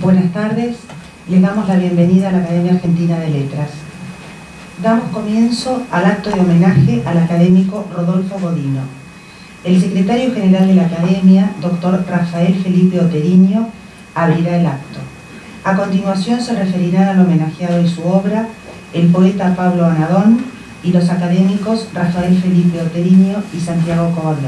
Buenas tardes, les damos la bienvenida a la Academia Argentina de Letras. Damos comienzo al acto de homenaje al académico Rodolfo Godino. El secretario general de la Academia, doctor Rafael Felipe Oterinho, abrirá el acto. A continuación se referirán al homenajeado y su obra, el poeta Pablo Anadón y los académicos Rafael Felipe Oterinho y Santiago Kovadlov.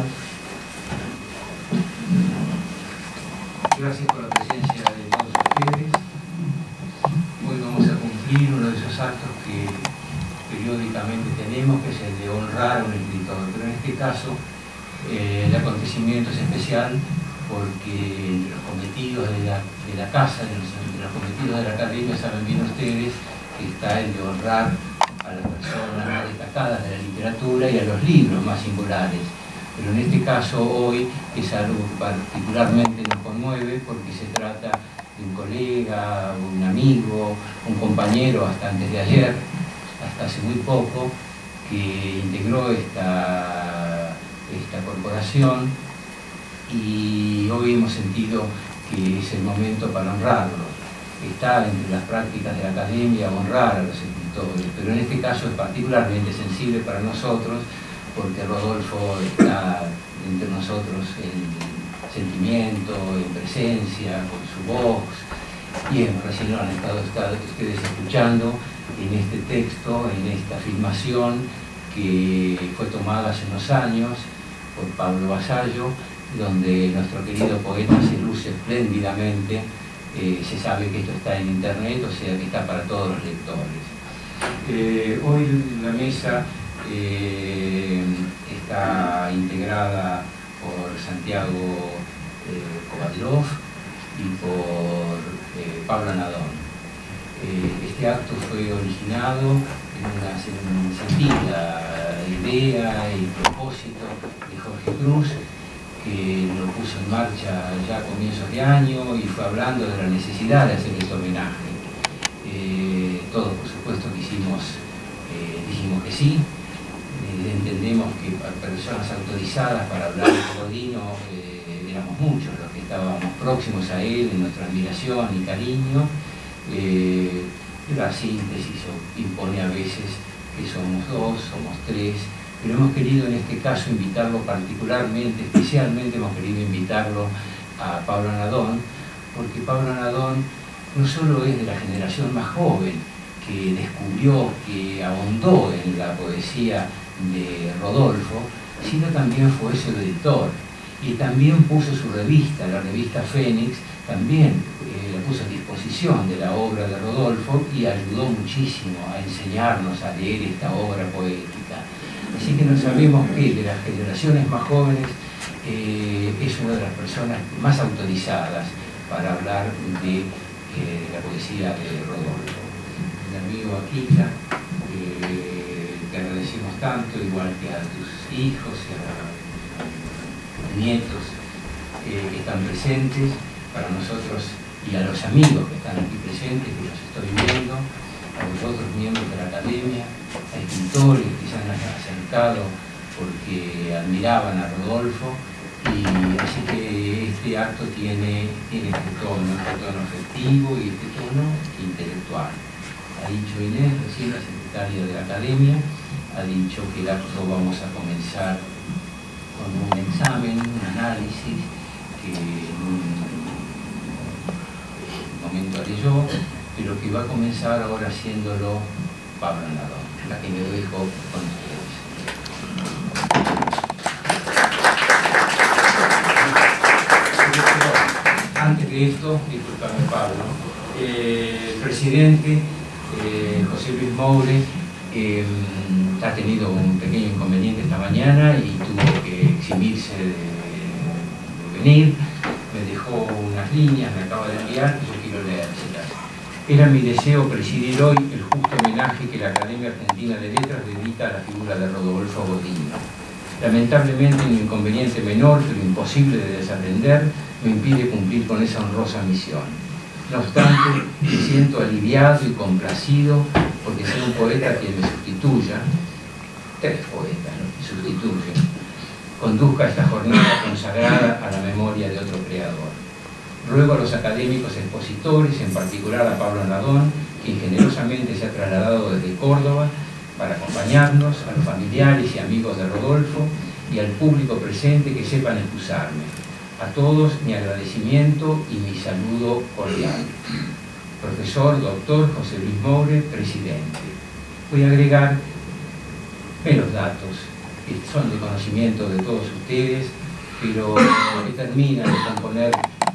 Gracias por la presencia de todos ustedes. Hoy vamos a cumplir uno de esos actos que periódicamente tenemos, que es el de honrar a un escritor. Pero en este caso el acontecimiento es especial porque entre los cometidos de la casa, entre los cometidos de la Academia, saben bien ustedes que está el de honrar a las personas más destacadas de la literatura y a los libros más singulares. Pero en este caso hoy es algo que particularmente nos conmueve porque se trata de un colega, un amigo, un compañero hasta antes de ayer, hasta hace muy poco, que integró esta corporación, y hoy hemos sentido que es el momento para honrarlo. Está entre las prácticas de la Academia honrar a los escritores, pero en este caso es particularmente sensible para nosotros porque Rodolfo está entre nosotros en sentimiento, en presencia, con su voz. Bien, recién lo han estado ustedes escuchando en este texto, en esta filmación que fue tomada hace unos años por Pablo Vasallo, donde nuestro querido poeta se luce espléndidamente. Se sabe que esto está en internet, o sea que está para todos los lectores. Hoy la mesa está integrada por Santiago Kovadlov y por Pablo Anadón. Este acto fue originado en una sencilla idea y propósito de Jorge Cruz, que lo puso en marcha ya a comienzos de año y fue hablando de la necesidad de hacer este homenaje. Todos, por supuesto, dijimos que sí. Entendemos que personas autorizadas para hablar de Godino éramos muchos los que estábamos próximos a él en nuestra admiración y cariño. La síntesis impone a veces que somos dos, somos tres, pero hemos querido en este caso invitarlo particularmente, especialmente hemos querido invitarlo a Pablo Anadón, porque Pablo Anadón no solo es de la generación más joven, que descubrió, que ahondó en la poesía de Rodolfo, sino también fue su editor y también puso su revista, la revista Fénix, también la puso a disposición de la obra de Rodolfo y ayudó muchísimo a enseñarnos a leer esta obra poética. Así que no sabemos que de las generaciones más jóvenes es una de las personas más autorizadas para hablar de la poesía de Rodolfo. El amigo Aquila, te agradecemos tanto, igual que a tus hijos y a nietos que están presentes, para nosotros y a los amigos que están aquí presentes, que los estoy viendo, a los otros miembros de la Academia, a escritores que se han acercado porque admiraban a Rodolfo, y así que este acto tiene este tono afectivo y este tono intelectual. Ha dicho Inés, recién la secretaria de la Academia, ha dicho que el acto vamos a comenzar con un examen, un análisis, que en un momento haré yo, pero que va a comenzar ahora haciéndolo Pablo Anadón, la que me dejo con ustedes. Antes de esto, disculpame Pablo, el presidente José Luis Moure ha tenido un pequeño inconveniente esta mañana y tuvo que eximirse de venir. Me dejó unas líneas, me acaba de enviar y yo quiero leérselas. Era mi deseo presidir hoy el justo homenaje que la Academia Argentina de Letras dedica a la figura de Rodolfo Godino. Lamentablemente un inconveniente menor, pero imposible de desatender, me impide cumplir con esa honrosa misión. No obstante, me siento aliviado y complacido porque sea un poeta quien me sustituya, tres poetas me sustituyen, conduzca esta jornada consagrada a la memoria de otro creador. Ruego a los académicos expositores, en particular a Pablo Nadón, quien generosamente se ha trasladado desde Córdoba para acompañarnos, a los familiares y amigos de Rodolfo y al público presente, que sepan excusarme. A todos mi agradecimiento y mi saludo cordial. Profesor, doctor José Luis Moure, presidente. Voy a agregar menos datos que son de conocimiento de todos ustedes, pero que terminan de componer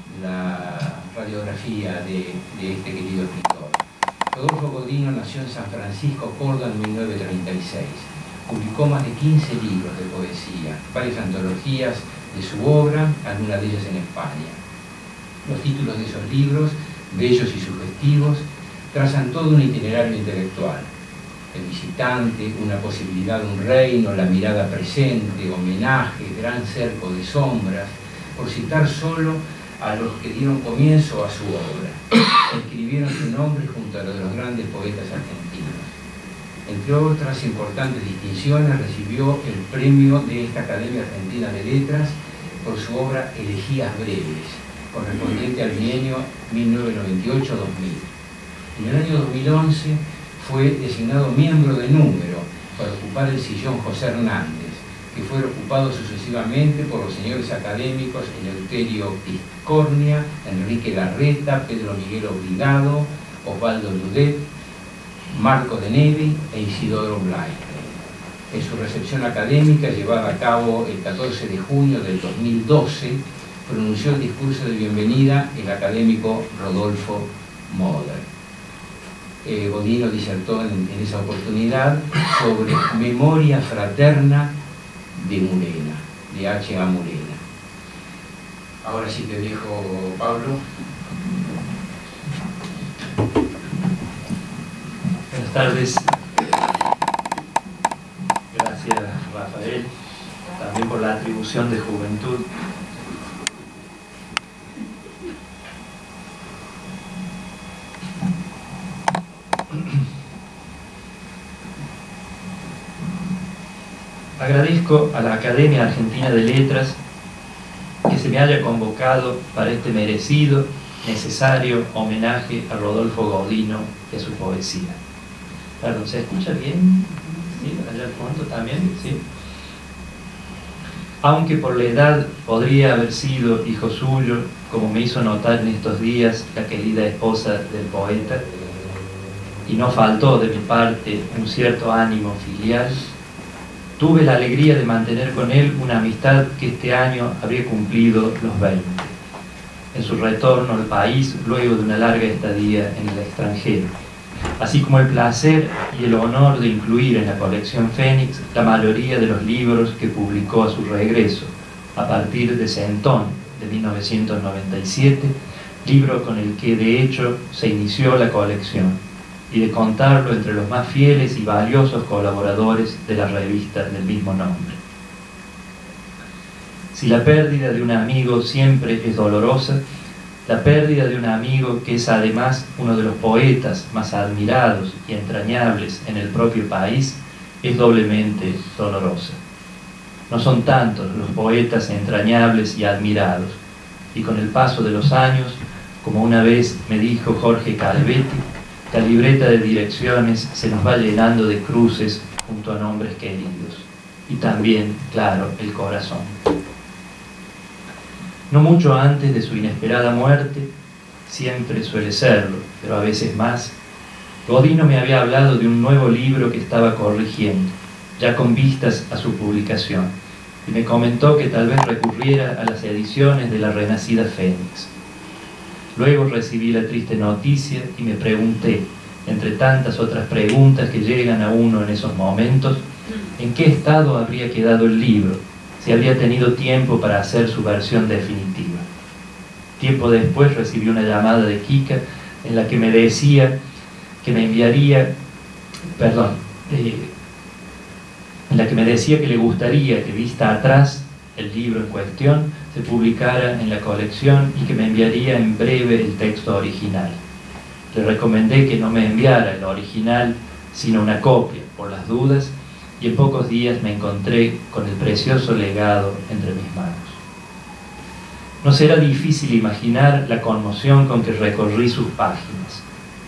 la radiografía de este querido escritor. Rodolfo Godino nació en San Francisco, Córdoba, en 1936. Publicó más de 15 libros de poesía, varias antologías de su obra, algunas de ellas en España. Los títulos de esos libros, bellos y sugestivos, trazan todo un itinerario intelectual. El visitante, una posibilidad de un reino, la mirada presente, homenaje, gran cerco de sombras, por citar solo a los que dieron comienzo a su obra. Escribieron su nombre junto a los de los grandes poetas argentinos. Entre otras importantes distinciones, recibió el premio de esta Academia Argentina de Letras por su obra Elegías Breves, correspondiente al bienio 1998-2000. En el año 2011 fue designado miembro de número para ocupar el sillón José Hernández, que fue ocupado sucesivamente por los señores académicos Eleuterio Piscornia, Enrique Larreta, Pedro Miguel Obligado, Osvaldo Ludet, Marco de Nevi e Isidoro Blaine. En su recepción académica, llevada a cabo el 14 de junio del 2012, pronunció el discurso de bienvenida el académico Rodolfo Moder. Godino disertó en esa oportunidad sobre Memoria Fraterna de Murena, de H.A. Murena. Ahora sí te dejo, Pablo. Buenas tardes. Gracias, Rafael, también por la atribución de juventud. Agradezco a la Academia Argentina de Letras que se me haya convocado para este merecido, necesario homenaje a Rodolfo Godino y a su poesía. Perdón, ¿se escucha bien? ¿Sí? Allá al fondo también, ¿sí? Aunque por la edad podría haber sido hijo suyo, como me hizo notar en estos días la querida esposa del poeta, y no faltó de mi parte un cierto ánimo filial, tuve la alegría de mantener con él una amistad que este año habría cumplido los 20, en su retorno al país luego de una larga estadía en el extranjero, así como el placer y el honor de incluir en la colección Fénix la mayoría de los libros que publicó a su regreso, a partir de Centón, de 1997, libro con el que de hecho se inició la colección, y de contarlo entre los más fieles y valiosos colaboradores de la revista del mismo nombre. Si la pérdida de un amigo siempre es dolorosa, la pérdida de un amigo que es además uno de los poetas más admirados y entrañables en el propio país es doblemente dolorosa. No son tantos los poetas entrañables y admirados, y con el paso de los años, como una vez me dijo Jorge Calvetti, la libreta de direcciones se nos va llenando de cruces junto a nombres queridos, y también, claro, el corazón. No mucho antes de su inesperada muerte, siempre suele serlo, pero a veces más, Godino me había hablado de un nuevo libro que estaba corrigiendo, ya con vistas a su publicación, y me comentó que tal vez recurriera a las ediciones de la renacida Fénix. Luego recibí la triste noticia y me pregunté, entre tantas otras preguntas que llegan a uno en esos momentos, ¿en qué estado habría quedado el libro? Si habría tenido tiempo para hacer su versión definitiva. Tiempo después recibí una llamada de Kika en la que me decía que me enviaría, en la que me decía que le gustaría que vista atrás el libro en cuestión se publicara en la colección y que me enviaría en breve el texto original. Le recomendé que no me enviara el original, sino una copia, por las dudas, y en pocos días me encontré con el precioso legado entre mis manos. No será difícil imaginar la conmoción con que recorrí sus páginas.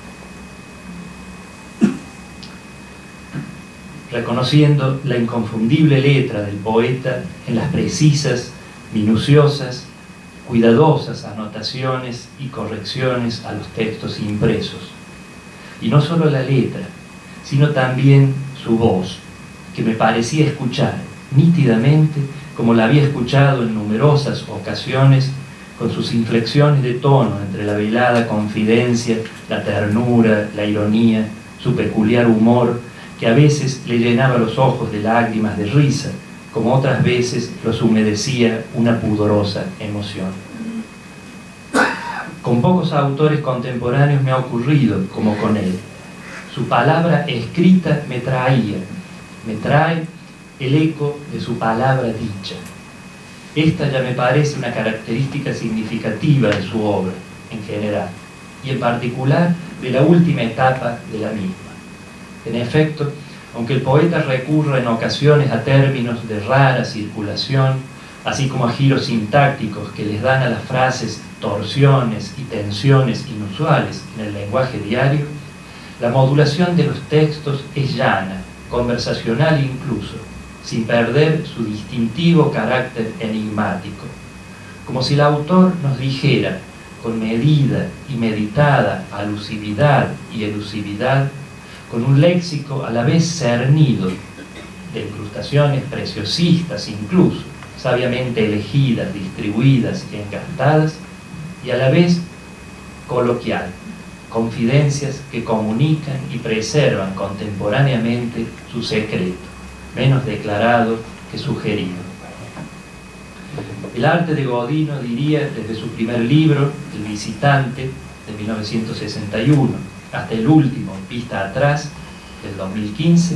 Reconociendo la inconfundible letra del poeta en las precisas, minuciosas, cuidadosas anotaciones y correcciones a los textos impresos. Y no solo la letra, sino también su voz, que me parecía escuchar nítidamente como la había escuchado en numerosas ocasiones, con sus inflexiones de tono entre la velada confidencia, la ternura, la ironía, su peculiar humor, que a veces le llenaba los ojos de lágrimas de risa, como otras veces los humedecía una pudorosa emoción. Con pocos autores contemporáneos me ha ocurrido como con él. Su palabra escrita me trae el eco de su palabra dicha. Esta ya me parece una característica significativa de su obra en general, y en particular de la última etapa de la misma. En efecto, aunque el poeta recurra en ocasiones a términos de rara circulación, así como a giros sintácticos que les dan a las frases torsiones y tensiones inusuales en el lenguaje diario, la modulación de los textos es llana, conversacional incluso, sin perder su distintivo carácter enigmático, como si el autor nos dijera, con medida y meditada alusividad y elusividad, con un léxico a la vez cernido, de incrustaciones preciosistas incluso, sabiamente elegidas, distribuidas y encantadas, y a la vez coloquial, confidencias que comunican y preservan contemporáneamente su secreto, menos declarado que sugerido. El arte de Godino, diría, desde su primer libro, El visitante, de 1961, hasta el último, Vista atrás, del 2015,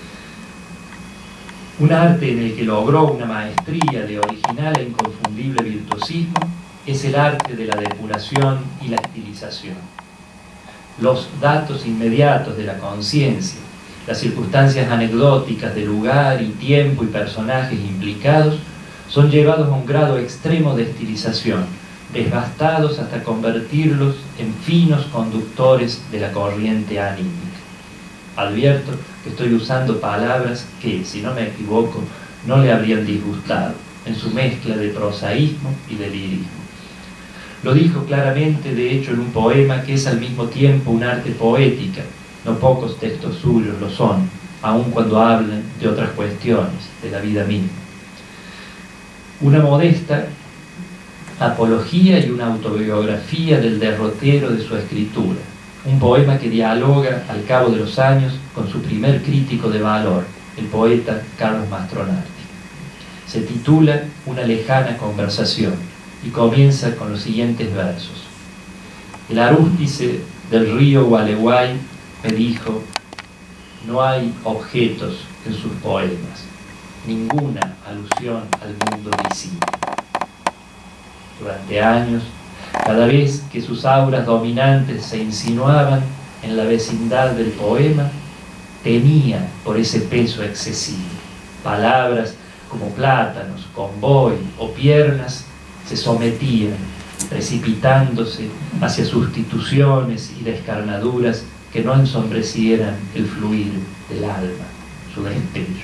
un arte en el que logró una maestría de original e inconfundible virtuosismo, es el arte de la depuración y la estilización. Los datos inmediatos de la conciencia, las circunstancias anecdóticas de lugar y tiempo y personajes implicados son llevados a un grado extremo de estilización, desgastados hasta convertirlos en finos conductores de la corriente anímica. Advierto que estoy usando palabras que, si no me equivoco, no le habrían disgustado en su mezcla de prosaísmo y de lirismo. Lo dijo claramente, de hecho, en un poema que es al mismo tiempo un arte poética. No pocos textos suyos lo son, aun cuando hablan de otras cuestiones, de la vida misma. Una modesta apología y una autobiografía del derrotero de su escritura. Un poema que dialoga al cabo de los años con su primer crítico de valor, el poeta Carlos Mastronardi. Se titula Una lejana conversación y comienza con los siguientes versos. El arústice del río Gualeguay me dijo: no hay objetos en sus poemas, ninguna alusión al mundo visible. Durante años, cada vez que sus auras dominantes se insinuaban en la vecindad del poema, temía por ese peso excesivo. Palabras como plátanos, convoy o piernas se sometían, precipitándose hacia sustituciones y descarnaduras que no ensombrecieran el fluir del alma, su destello.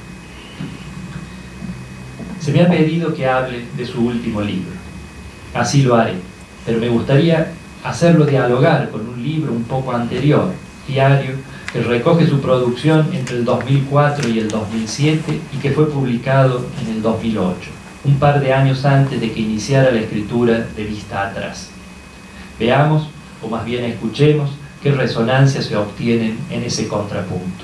Se me ha pedido que hable de su último libro. Así lo haré, pero me gustaría hacerlo dialogar con un libro un poco anterior, Diario, que recoge su producción entre el 2004 y el 2007 y que fue publicado en el 2008, un par de años antes de que iniciara la escritura de Vista atrás. Veamos, o más bien escuchemos, qué resonancias se obtienen en ese contrapunto.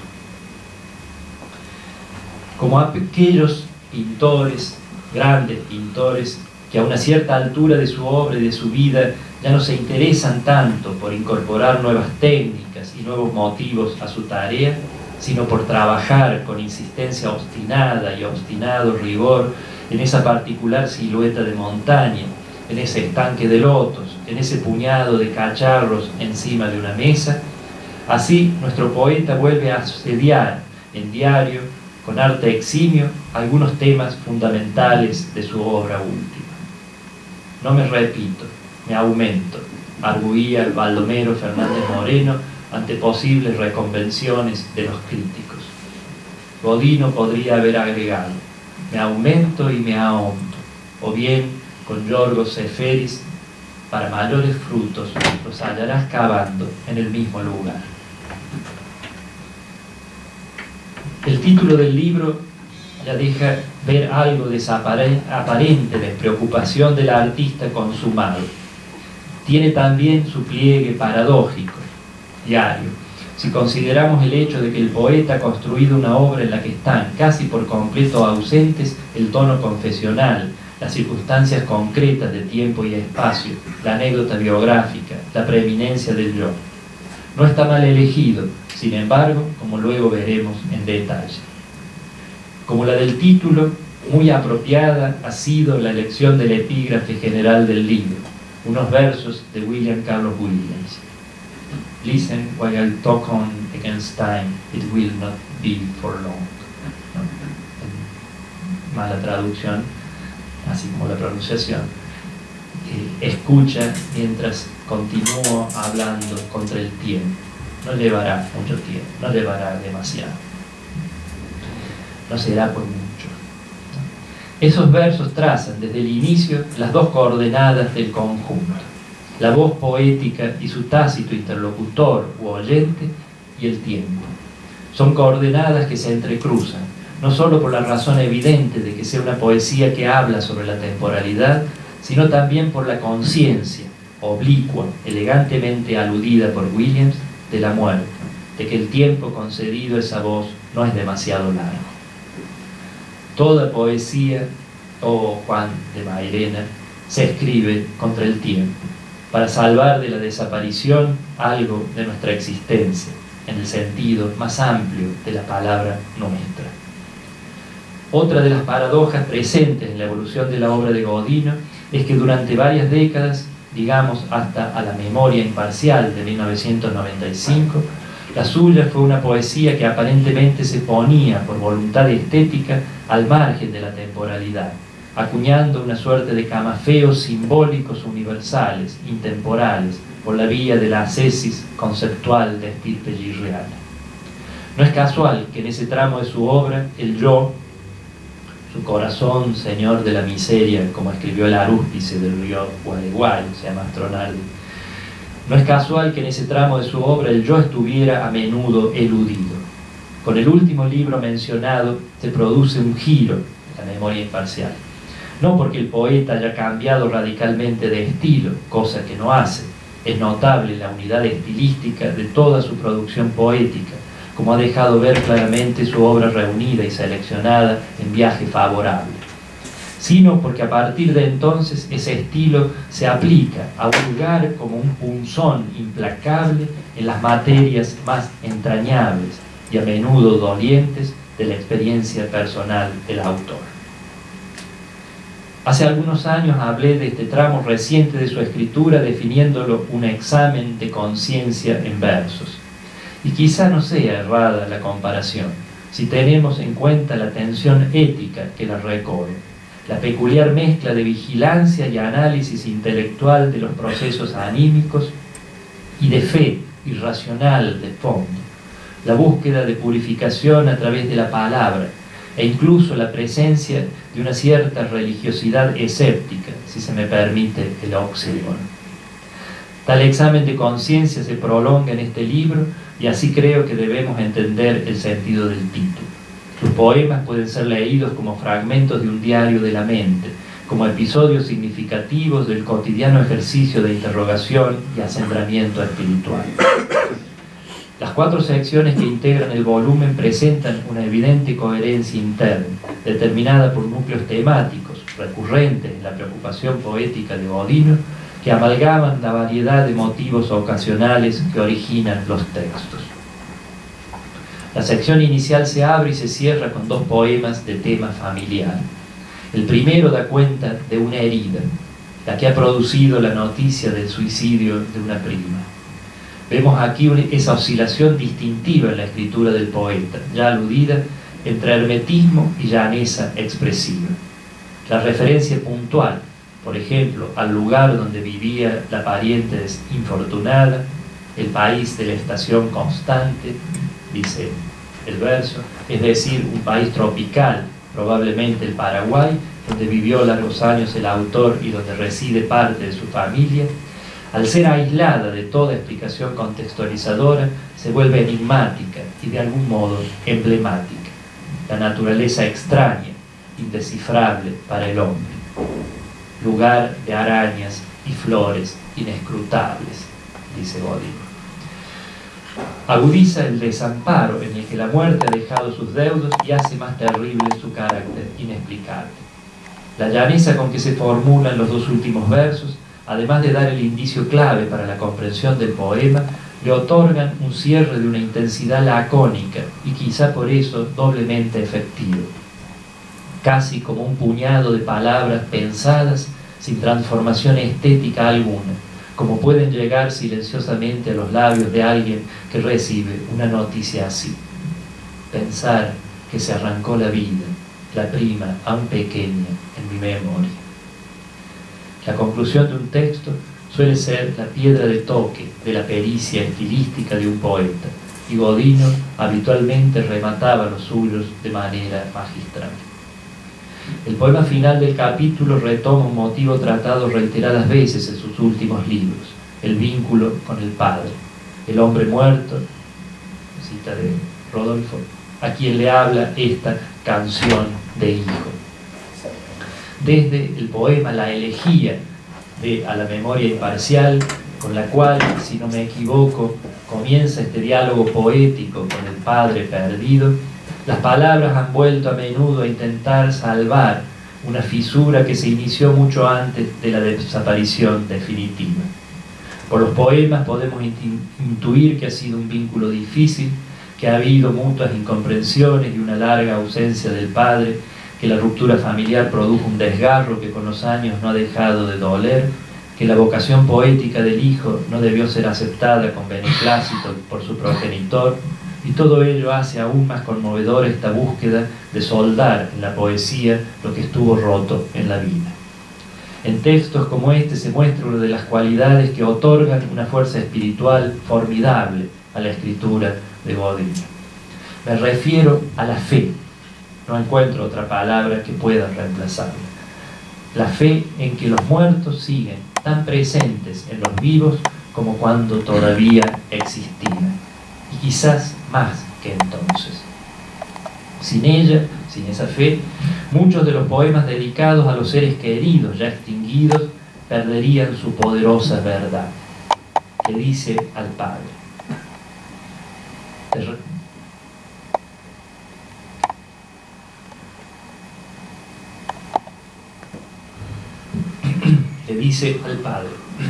Como aquellos pintores, grandes pintores, que a una cierta altura de su obra y de su vida ya no se interesan tanto por incorporar nuevas técnicas y nuevos motivos a su tarea, sino por trabajar con insistencia obstinada y obstinado rigor en esa particular silueta de montaña, en ese estanque de lotos, en ese puñado de cacharros encima de una mesa. Así nuestro poeta vuelve a asediar en Diario, con arte eximio, algunos temas fundamentales de su obra última. No me repito, me aumento, arguía Baldomero Fernández Moreno ante posibles reconvenciones de los críticos. Godino podría haber agregado, me aumento y me ahonto, o bien, con Yorgos Seferis, para mayores frutos los hallarás cavando en el mismo lugar. El título del libro ya deja ver algo de esa aparente despreocupación del artista consumado. Tiene también su pliegue paradójico, diario, si consideramos el hecho de que el poeta ha construido una obra en la que están casi por completo ausentes el tono confesional, las circunstancias concretas de tiempo y espacio, la anécdota biográfica, la preeminencia del yo. No está mal elegido, sin embargo, como luego veremos en detalle. Como la del título, muy apropiada ha sido la elección del epígrafe general del libro, unos versos de William Carlos Williams. Listen while I talk on against time, it will not be for long. ¿No? Mala traducción, así como la pronunciación. Escucha mientras continúo hablando contra el tiempo. No llevará mucho tiempo, no llevará demasiado. No será por mucho. Esos versos trazan desde el inicio las dos coordenadas del conjunto, la voz poética y su tácito interlocutor u oyente y el tiempo. Son coordenadas que se entrecruzan, no solo por la razón evidente de que sea una poesía que habla sobre la temporalidad, sino también por la conciencia, oblicua, elegantemente aludida por Williams, de la muerte, de que el tiempo concedido a esa voz no es demasiado largo. Toda poesía, o Juan de Mairena, se escribe contra el tiempo, para salvar de la desaparición algo de nuestra existencia, en el sentido más amplio de la palabra nuestra. Otra de las paradojas presentes en la evolución de la obra de Godino es que durante varias décadas, digamos hasta a la memoria imparcial de 1995, la suya fue una poesía que aparentemente se ponía por voluntad estética al margen de la temporalidad, acuñando una suerte de camafeos simbólicos universales, intemporales, por la vía de la ascesis conceptual de estirpe girreana. No es casual que en ese tramo de su obra, el yo, su corazón señor de la miseria, como escribió el arúspice del río Gualeguay, se llama Astronardi, no es casual que en ese tramo de su obra el yo estuviera a menudo eludido. Con el último libro mencionado se produce un giro, la memoria imparcial. No porque el poeta haya cambiado radicalmente de estilo, cosa que no hace. Es notable la unidad estilística de toda su producción poética, como ha dejado ver claramente su obra reunida y seleccionada en Viaje Favorable, sino porque a partir de entonces ese estilo se aplica a hurgar como un punzón implacable en las materias más entrañables y a menudo dolientes de la experiencia personal del autor. Hace algunos años hablé de este tramo reciente de su escritura definiéndolo un examen de conciencia en versos. Y quizá no sea errada la comparación, si tenemos en cuenta la tensión ética que la recorre, la peculiar mezcla de vigilancia y análisis intelectual de los procesos anímicos y de fe irracional de fondo, la búsqueda de purificación a través de la palabra, e incluso la presencia de una cierta religiosidad escéptica, si se me permite el oxímoron. Tal examen de conciencia se prolonga en este libro y así creo que debemos entender el sentido del título. Sus poemas pueden ser leídos como fragmentos de un diario de la mente, como episodios significativos del cotidiano ejercicio de interrogación y acendramiento espiritual. Las 4 secciones que integran el volumen presentan una evidente coherencia interna, determinada por núcleos temáticos recurrentes en la preocupación poética de Godino, que amalgaman la variedad de motivos ocasionales que originan los textos. La sección inicial se abre y se cierra con 2 poemas de tema familiar. El primero da cuenta de una herida, la que ha producido la noticia del suicidio de una prima. Vemos aquí esa oscilación distintiva en la escritura del poeta, ya aludida, entre hermetismo y llaneza expresiva. La referencia puntual, por ejemplo, al lugar donde vivía la pariente infortunada, el país de la estación constante, dice el verso, es decir, un país tropical, probablemente el Paraguay, donde vivió largos años el autor y donde reside parte de su familia. Al ser aislada de toda explicación contextualizadora, se vuelve enigmática y de algún modo emblemática. La naturaleza extraña, indescifrable para el hombre. Lugar de arañas y flores inescrutables, dice Godino. Agudiza el desamparo en el que la muerte ha dejado sus deudos y hace más terrible su carácter inexplicable. La llaneza con que se formulan los dos últimos versos, además de dar el indicio clave para la comprensión del poema, le otorgan un cierre de una intensidad lacónica y quizá por eso doblemente efectivo. Casi como un puñado de palabras pensadas sin transformación estética alguna, como pueden llegar silenciosamente a los labios de alguien que recibe una noticia así. Pensar que se arrancó la vida, la prima aún pequeña en mi memoria. La conclusión de un texto suele ser la piedra de toque de la pericia estilística de un poeta, y Godino habitualmente remataba los suyos de manera magistral. El poema final del capítulo retoma un motivo tratado reiteradas veces en sus últimos libros, el vínculo con el padre, el hombre muerto, cita de Rodolfo, a quien le habla esta canción de hijo. Desde el poema La elegía de A la memoria imparcial, con la cual, si no me equivoco, comienza este diálogo poético con el padre perdido, las palabras han vuelto a menudo a intentar salvar una fisura que se inició mucho antes de la desaparición definitiva. Por los poemas podemos intuir que ha sido un vínculo difícil, que ha habido mutuas incomprensiones y una larga ausencia del padre, que la ruptura familiar produjo un desgarro que con los años no ha dejado de doler, que la vocación poética del hijo no debió ser aceptada con beneplácito por su progenitor, y todo ello hace aún más conmovedora esta búsqueda de soldar en la poesía lo que estuvo roto en la vida. En textos como este se muestra una de las cualidades que otorgan una fuerza espiritual formidable a la escritura de Godino. Me refiero a la fe. No encuentro otra palabra que pueda reemplazarla. La fe en que los muertos siguen tan presentes en los vivos como cuando todavía existían, y quizás más que entonces. Sin ella, sin esa fe, muchos de los poemas dedicados a los seres queridos ya extinguidos perderían su poderosa verdad. Le dice al padre: le dice al padre: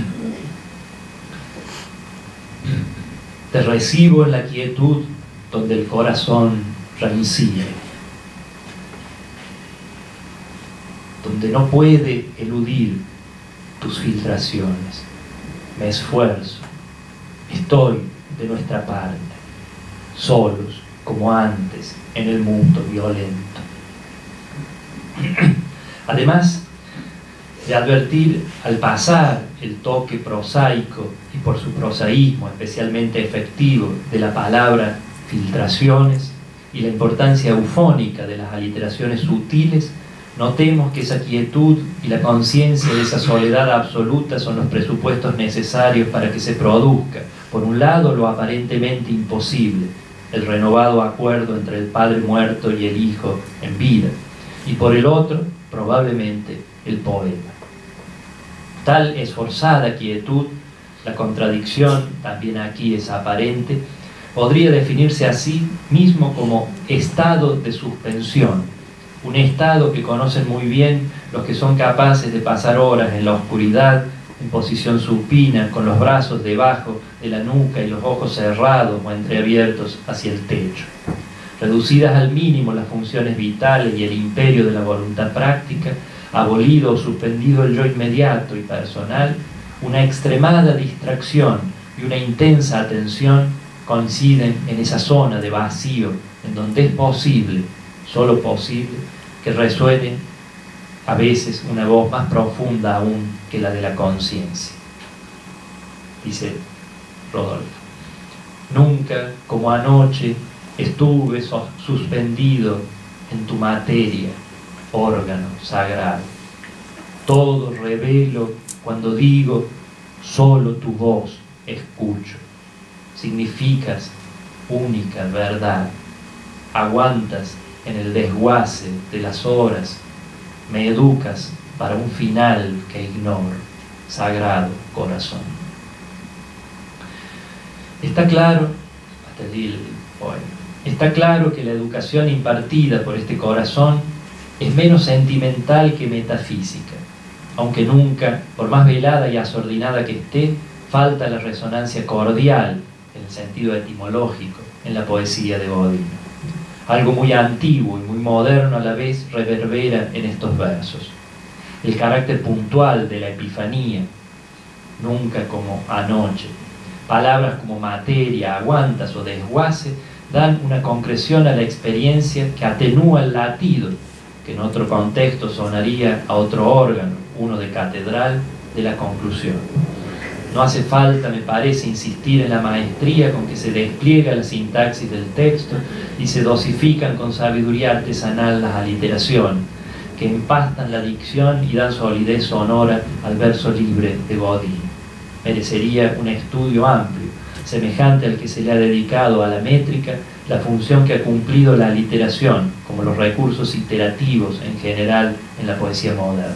te recibo en la quietud donde el corazón rencilla, donde no puede eludir tus filtraciones. Me esfuerzo, estoy de nuestra parte, solos como antes en el mundo violento. Además de advertir al pasar el toque prosaico y por su prosaísmo especialmente efectivo de la palabra filtraciones y la importancia eufónica de las aliteraciones sutiles, notemos que esa quietud y la conciencia de esa soledad absoluta son los presupuestos necesarios para que se produzca, por un lado, lo aparentemente imposible, el renovado acuerdo entre el padre muerto y el hijo en vida, y por el otro, probablemente, el poema. Tal esforzada quietud, la contradicción también aquí es aparente, podría definirse así mismo como estado de suspensión, un estado que conocen muy bien los que son capaces de pasar horas en la oscuridad, en posición supina, con los brazos debajo de la nuca y los ojos cerrados o entreabiertos hacia el techo. Reducidas al mínimo las funciones vitales y el imperio de la voluntad práctica, abolido o suspendido el yo inmediato y personal, una extremada distracción y una intensa atención coinciden en esa zona de vacío en donde es posible, solo posible, que resuenen a veces una voz más profunda aún que la de la conciencia. Dice Rodolfo: nunca como anoche estuve suspendido en tu materia, órgano sagrado. Todo revelo cuando digo, solo tu voz escucho. Significas única verdad. Aguantas en el desguace de las horas. Me educas para un final que ignoro, sagrado corazón. Está claro, hasta allí el poema, está claro que la educación impartida por este corazón es menos sentimental que metafísica, aunque nunca, por más velada y asordinada que esté, falta la resonancia cordial, en el sentido etimológico, en la poesía de Godino. Algo muy antiguo y muy moderno a la vez reverbera en estos versos. El carácter puntual de la epifanía, nunca como anoche. Palabras como materia, aguantas o desguace dan una concreción a la experiencia que atenúa el latido, que en otro contexto sonaría a otro órgano, uno de catedral, de la conclusión. No hace falta, me parece, insistir en la maestría con que se despliega la sintaxis del texto y se dosifican con sabiduría artesanal las aliteraciones, que empastan la dicción y dan solidez sonora al verso libre de Godino. Merecería un estudio amplio, semejante al que se le ha dedicado a la métrica, la función que ha cumplido la aliteración, como los recursos iterativos en general en la poesía moderna.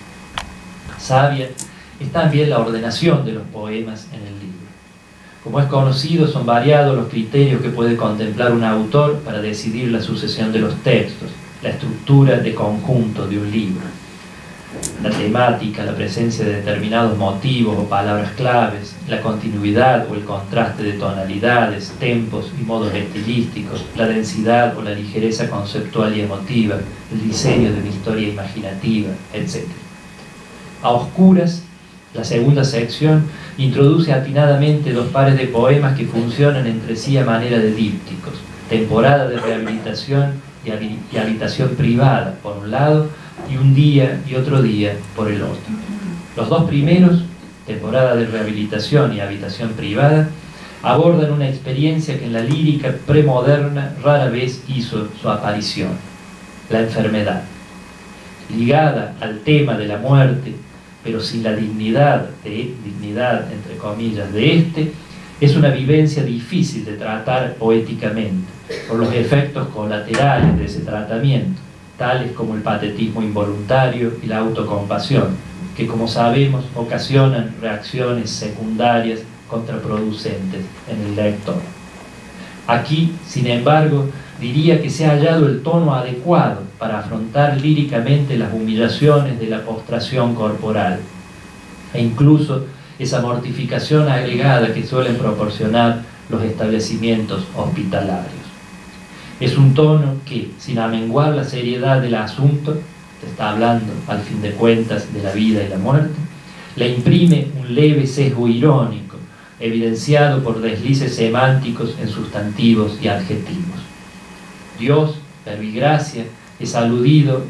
Sabia es también la ordenación de los poemas en el libro. Como es conocido, son variados los criterios que puede contemplar un autor para decidir la sucesión de los textos, la estructura de conjunto de un libro. La temática, la presencia de determinados motivos o palabras claves, la continuidad o el contraste de tonalidades, tempos y modos estilísticos, la densidad o la ligereza conceptual y emotiva, el diseño de una historia imaginativa, etc. A oscuras, la segunda sección introduce atinadamente dos pares de poemas que funcionan entre sí a manera de dípticos: temporada de rehabilitación y habitación privada, por un lado, y un día y otro día por el otro. Los dos primeros, temporada de rehabilitación y habitación privada, abordan una experiencia que en la lírica premoderna rara vez hizo su aparición: la enfermedad. Ligada al tema de la muerte, pero sin la dignidad, entre comillas, de este, es una vivencia difícil de tratar poéticamente, por los efectos colaterales de ese tratamiento, tales como el patetismo involuntario y la autocompasión, que, como sabemos, ocasionan reacciones secundarias contraproducentes en el lector. Aquí, sin embargo, diría que se ha hallado el tono adecuado para afrontar líricamente las humillaciones de la postración corporal, e incluso esa mortificación agregada que suelen proporcionar los establecimientos hospitalarios. Es un tono que, sin amenguar la seriedad del asunto, se está hablando, al fin de cuentas, de la vida y la muerte, le imprime un leve sesgo irónico, evidenciado por deslices semánticos en sustantivos y adjetivos. Dios, verbo y gracia, es aludido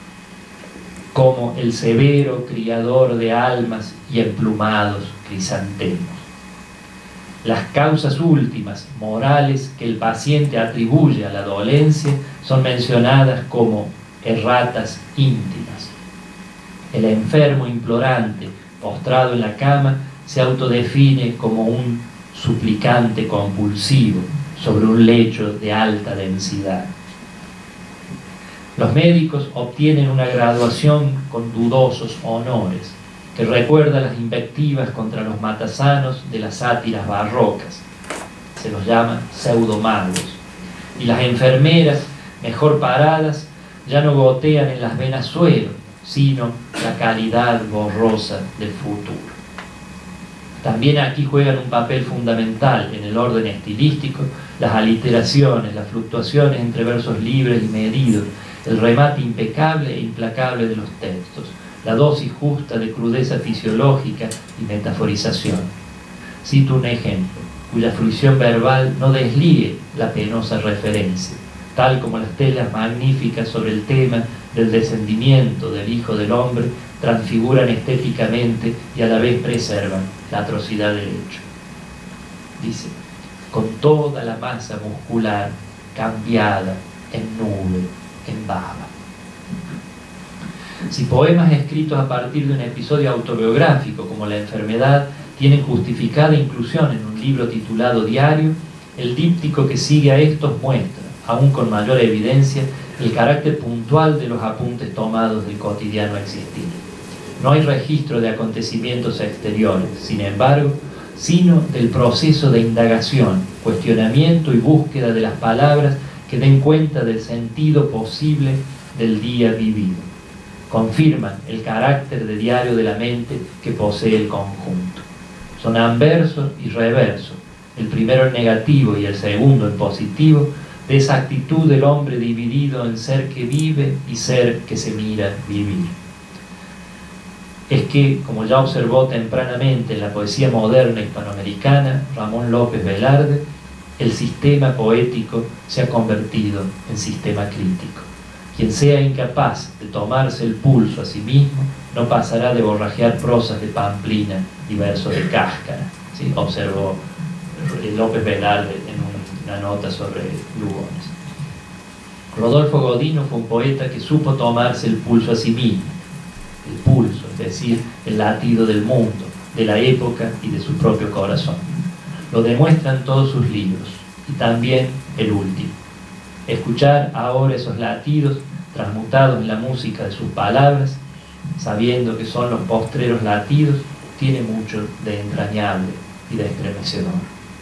como el severo criador de almas y emplumados crisantemos. Las causas últimas, morales, que el paciente atribuye a la dolencia son mencionadas como erratas íntimas. El enfermo implorante, postrado en la cama, se autodefine como un suplicante compulsivo sobre un lecho de alta densidad. Los médicos obtienen una graduación con dudosos honores, que recuerda las invectivas contra los matasanos de las sátiras barrocas. Se los llama pseudomagos. Y las enfermeras, mejor paradas, ya no gotean en las venas suero, sino la caridad borrosa del futuro. También aquí juegan un papel fundamental en el orden estilístico las aliteraciones, las fluctuaciones entre versos libres y medidos, el remate impecable e implacable de los textos, la dosis justa de crudeza fisiológica y metaforización. Cito un ejemplo, cuya fruición verbal no desligue la penosa referencia, tal como las telas magníficas sobre el tema del descendimiento del Hijo del Hombre transfiguran estéticamente y a la vez preservan la atrocidad del hecho. Dice, con toda la masa muscular cambiada en nube, en baba. Si poemas escritos a partir de un episodio autobiográfico como la enfermedad tienen justificada inclusión en un libro titulado Diario, el díptico que sigue a estos muestra, aún con mayor evidencia, el carácter puntual de los apuntes tomados del cotidiano existir. No hay registro de acontecimientos exteriores, sin embargo, sino del proceso de indagación, cuestionamiento y búsqueda de las palabras que den cuenta del sentido posible del día vivido. Confirman el carácter de diario de la mente que posee el conjunto. Son anverso y reverso, el primero en negativo y el segundo en positivo, de esa actitud del hombre dividido en ser que vive y ser que se mira vivir. Es que, como ya observó tempranamente en la poesía moderna hispanoamericana Ramón López Velarde, el sistema poético se ha convertido en sistema crítico. Quien sea incapaz de tomarse el pulso a sí mismo no pasará de borrajear prosas de pamplina y versos de cáscara, ¿sí? Observó López Velarde en una nota sobre Lugones. Rodolfo Godino fue un poeta que supo tomarse el pulso a sí mismo, el pulso, es decir, el latido del mundo, de la época y de su propio corazón. Lo demuestran todos sus libros, y también el último. Escuchar ahora esos latidos transmutados en la música de sus palabras, sabiendo que son los postreros latidos, tiene mucho de entrañable y de estremecedor.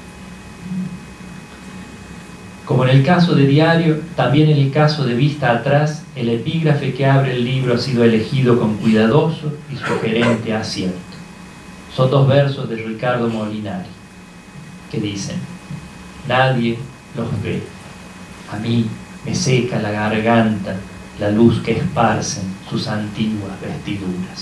Como en el caso de Diario, también en el caso de Vista Atrás, el epígrafe que abre el libro ha sido elegido con cuidadoso y sugerente acierto. Son dos versos de Ricardo Molinari, que dicen: nadie los ve, a mí me seca la garganta la luz que esparcen sus antiguas vestiduras.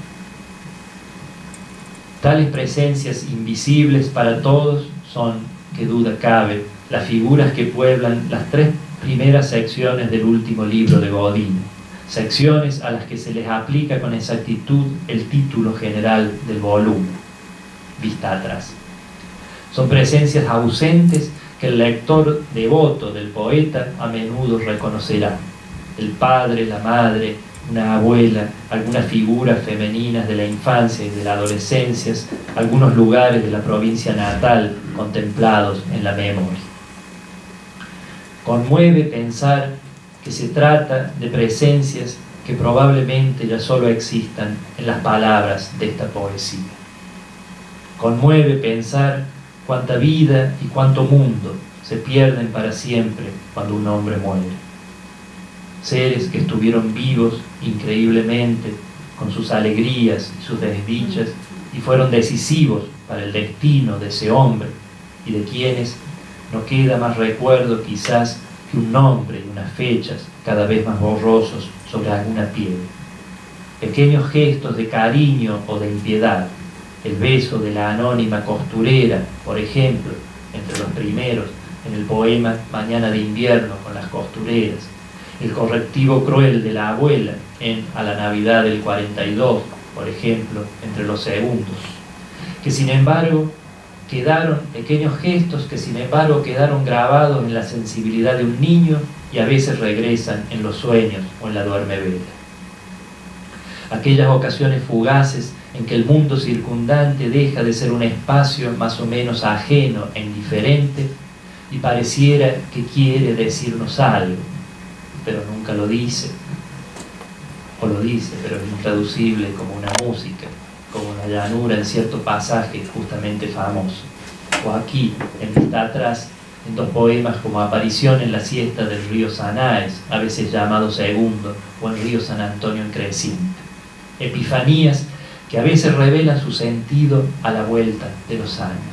Tales presencias invisibles para todos son, que duda cabe, las figuras que pueblan las tres primeras secciones del último libro de Godino, secciones a las que se les aplica con exactitud el título general del volumen, Vista Atrás. Son presencias ausentes que el lector devoto del poeta a menudo reconocerá: el padre, la madre, una abuela, algunas figuras femeninas de la infancia y de la adolescencia, algunos lugares de la provincia natal contemplados en la memoria. Conmueve pensar que se trata de presencias que probablemente ya solo existan en las palabras de esta poesía. Conmueve pensar cuánta vida y cuánto mundo se pierden para siempre cuando un hombre muere. Seres que estuvieron vivos increíblemente con sus alegrías y sus desdichas y fueron decisivos para el destino de ese hombre, y de quienes no queda más recuerdo quizás que un nombre y unas fechas cada vez más borrosos sobre alguna piel. Pequeños gestos de cariño o de impiedad, el beso de la anónima costurera, por ejemplo, entre los primeros en el poema Mañana de invierno con las costureras, el correctivo cruel de la abuela en A la Navidad del 42, por ejemplo, entre los segundos, que sin embargo quedaron, pequeños gestos que sin embargo quedaron grabados en la sensibilidad de un niño y a veces regresan en los sueños o en la duermevela. Aquellas ocasiones fugaces en que el mundo circundante deja de ser un espacio más o menos ajeno e indiferente y pareciera que quiere decirnos algo, pero nunca lo dice, o lo dice, pero es intraducible como una música, como una llanura en cierto pasaje justamente famoso. O aquí, en Vista Atrás, en dos poemas como Aparición en la siesta del río Sanaes, a veces llamado Segundo, o en Río San Antonio en creciente. Epifanías que a veces revelan su sentido a la vuelta de los años.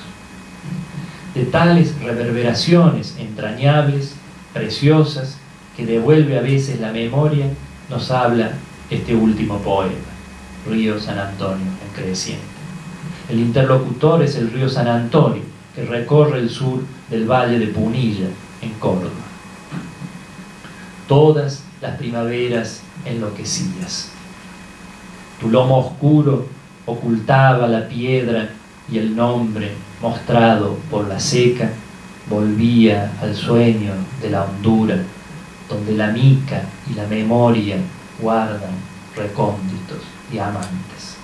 De tales reverberaciones entrañables, preciosas, que devuelve a veces la memoria, nos habla este último poema, Río San Antonio en creciente. El interlocutor es el río San Antonio, que recorre el sur del valle de Punilla, en Córdoba. Todas las primaveras enloquecidas. Tu lomo oscuro ocultaba la piedra y el nombre mostrado por la seca volvía al sueño de la hondura, donde la mica y la memoria guardan recónditos diamantes.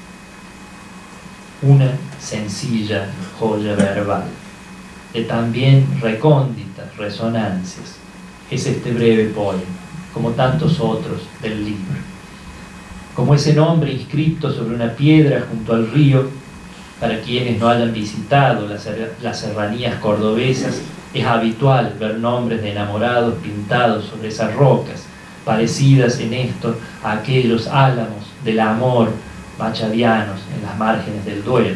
Una sencilla joya verbal, de también recónditas resonancias, es este breve poema, como tantos otros del libro. Como ese nombre inscrito sobre una piedra junto al río, para quienes no hayan visitado las serranías cordobesas, es habitual ver nombres de enamorados pintados sobre esas rocas, parecidas en esto a aquellos álamos del amor machavianos en las márgenes del Duero.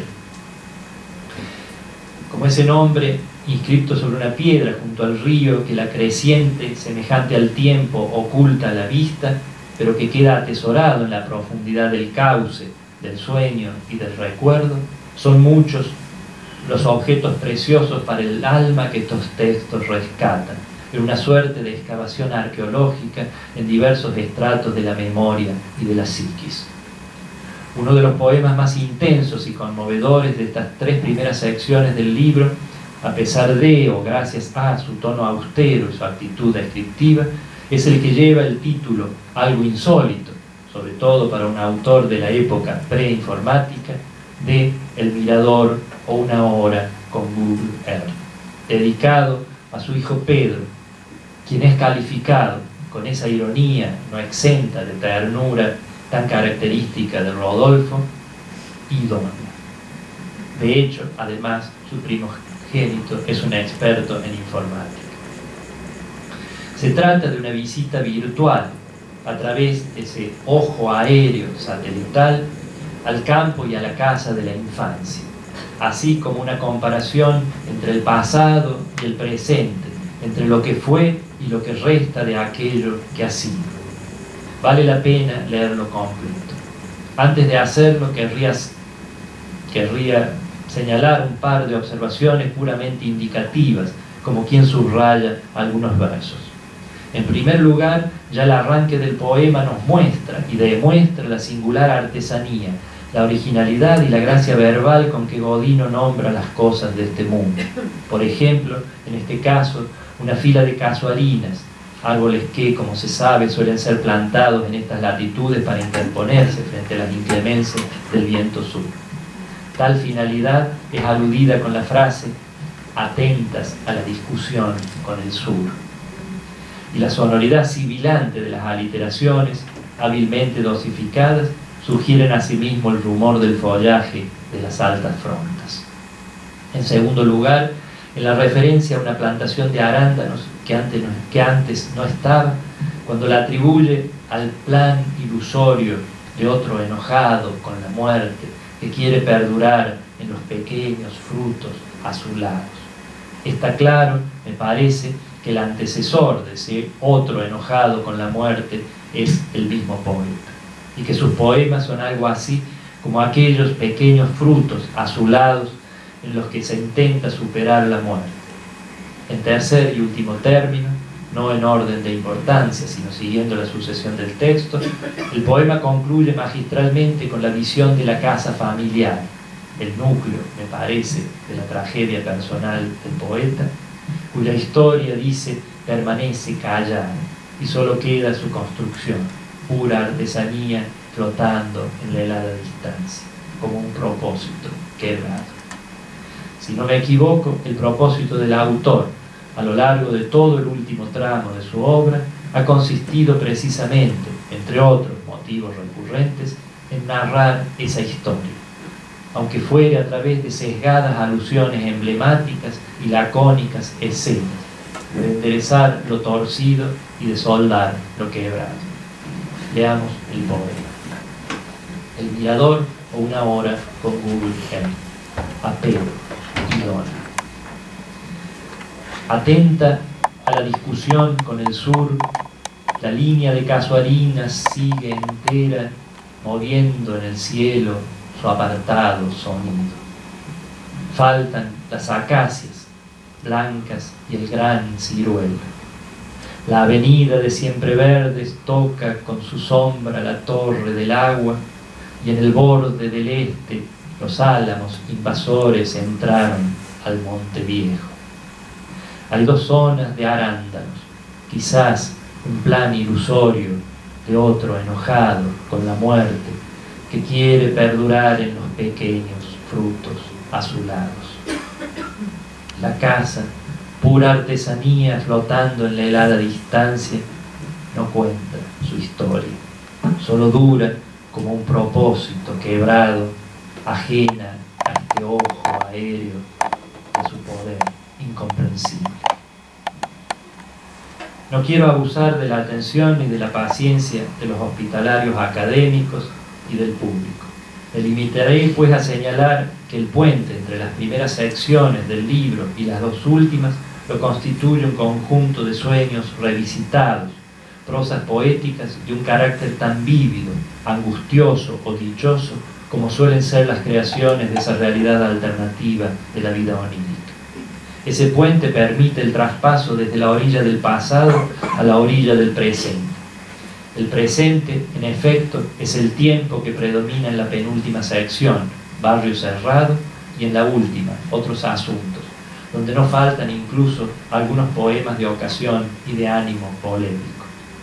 Como ese nombre inscrito sobre una piedra junto al río, que la creciente, semejante al tiempo, oculta a la vista, pero que queda atesorado en la profundidad del cauce, del sueño y del recuerdo, son muchos los objetos preciosos para el alma que estos textos rescatan, en una suerte de excavación arqueológica en diversos estratos de la memoria y de la psiquis. Uno de los poemas más intensos y conmovedores de estas tres primeras secciones del libro, a pesar de o gracias a su tono austero y su actitud descriptiva, es el que lleva el título Algo insólito, sobre todo para un autor de la época preinformática, de El Mirador o Una hora con Google Earth, dedicado a su hijo Pedro, quien es calificado con esa ironía no exenta de ternura tan característica de Rodolfo, idóneo. De hecho, además, su primogénito es un experto en informática. Se trata de una visita virtual a través de ese ojo aéreo satelital al campo y a la casa de la infancia, así como una comparación entre el pasado y el presente, entre lo que fue y lo que resta de aquello que ha sido. Vale la pena leerlo completo. Antes de hacerlo, querría señalar un par de observaciones puramente indicativas, como quien subraya algunos versos. En primer lugar, ya el arranque del poema nos muestra y demuestra la singular artesanía, la originalidad y la gracia verbal con que Godino nombra las cosas de este mundo. Por ejemplo, en este caso, una fila de casuarinas, árboles que, como se sabe, suelen ser plantados en estas latitudes para interponerse frente a las inclemencias del viento sur. Tal finalidad es aludida con la frase atentas a la discusión con el sur. Y la sonoridad sibilante de las aliteraciones, hábilmente dosificadas, sugieren asimismo el rumor del follaje de las altas frondas. En segundo lugar, en la referencia a una plantación de arándanos que antes no estaba, cuando la atribuye al plan ilusorio de otro enojado con la muerte, que quiere perdurar en los pequeños frutos azulados. Está claro, me parece, que el antecesor de ese otro enojado con la muerte es el mismo poeta, y que sus poemas son algo así como aquellos pequeños frutos azulados en los que se intenta superar la muerte. En tercer y último término, no en orden de importancia, sino siguiendo la sucesión del texto, el poema concluye magistralmente con la visión de la casa familiar, el núcleo, me parece, de la tragedia personal del poeta, cuya historia, dice, permanece callada y solo queda su construcción, pura artesanía flotando en la helada distancia, como un propósito quebrado. Si no me equivoco, el propósito del autor, a lo largo de todo el último tramo de su obra, ha consistido precisamente, entre otros motivos recurrentes, en narrar esa historia, aunque fuere a través de sesgadas alusiones emblemáticas y lacónicas escenas, de enderezar lo torcido y de soldar lo quebrado. Leamos el poema. El Mirador o Una hora con Google Earth. A Pedro y Dona. Atenta a la discusión con el sur, la línea de casuarinas sigue entera, moviendo en el cielo su apartado sonido. Faltan las acacias blancas y el gran ciruelo. La avenida de siempre verdes toca con su sombra la torre del agua, y en el borde del este los álamos invasores entraron al Monte Viejo. Hay 2 zonas de arándanos, quizás un plan ilusorio de otro enojado con la muerte que quiere perdurar en los pequeños frutos azulados. La casa, pura artesanía flotando en la helada distancia, no cuenta su historia, solo dura como un propósito quebrado, ajena a este ojo aéreo de su poder incomprensible. No quiero abusar de la atención ni de la paciencia de los hospitalarios académicos y del público. Me limitaré pues a señalar que el puente entre las primeras secciones del libro y las 2 últimas lo constituye un conjunto de sueños revisitados, prosas poéticas de un carácter tan vívido, angustioso o dichoso como suelen ser las creaciones de esa realidad alternativa de la vida onírica. Ese puente permite el traspaso desde la orilla del pasado a la orilla del presente. El presente, en efecto, es el tiempo que predomina en la penúltima sección, Barrio Cerrado, y en la última, Otros Asuntos, donde no faltan incluso algunos poemas de ocasión y de ánimo polémico.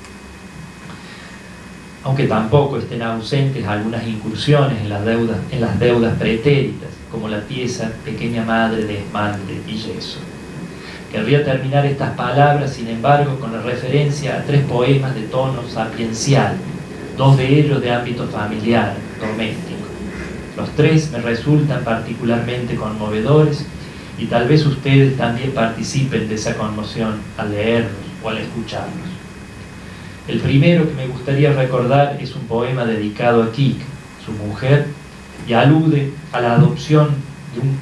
Aunque tampoco estén ausentes algunas incursiones en las deudas pretéritas, como la pieza Pequeña Madre de esmalte y yeso. Querría terminar estas palabras, sin embargo, con la referencia a 3 poemas de tono sapiencial, 2 de ellos de ámbito familiar, doméstico. Los 3 me resultan particularmente conmovedores y tal vez ustedes también participen de esa conmoción al leerlos o al escucharlos. El primero que me gustaría recordar es un poema dedicado a Kik, su mujer, y alude a la adopción de un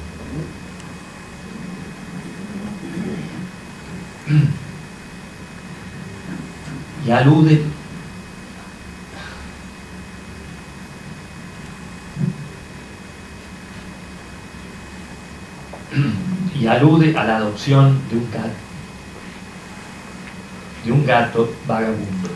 de un gato vagabundo.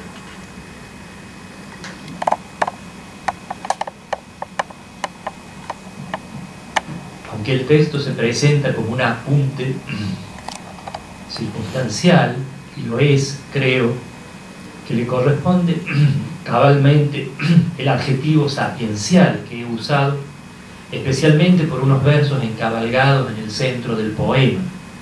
Aunque el texto se presenta como un apunte circunstancial, y lo es, creo, que le corresponde cabalmente el adjetivo sapiencial que he usado, especialmente por unos versos encabalgados en el centro del poema.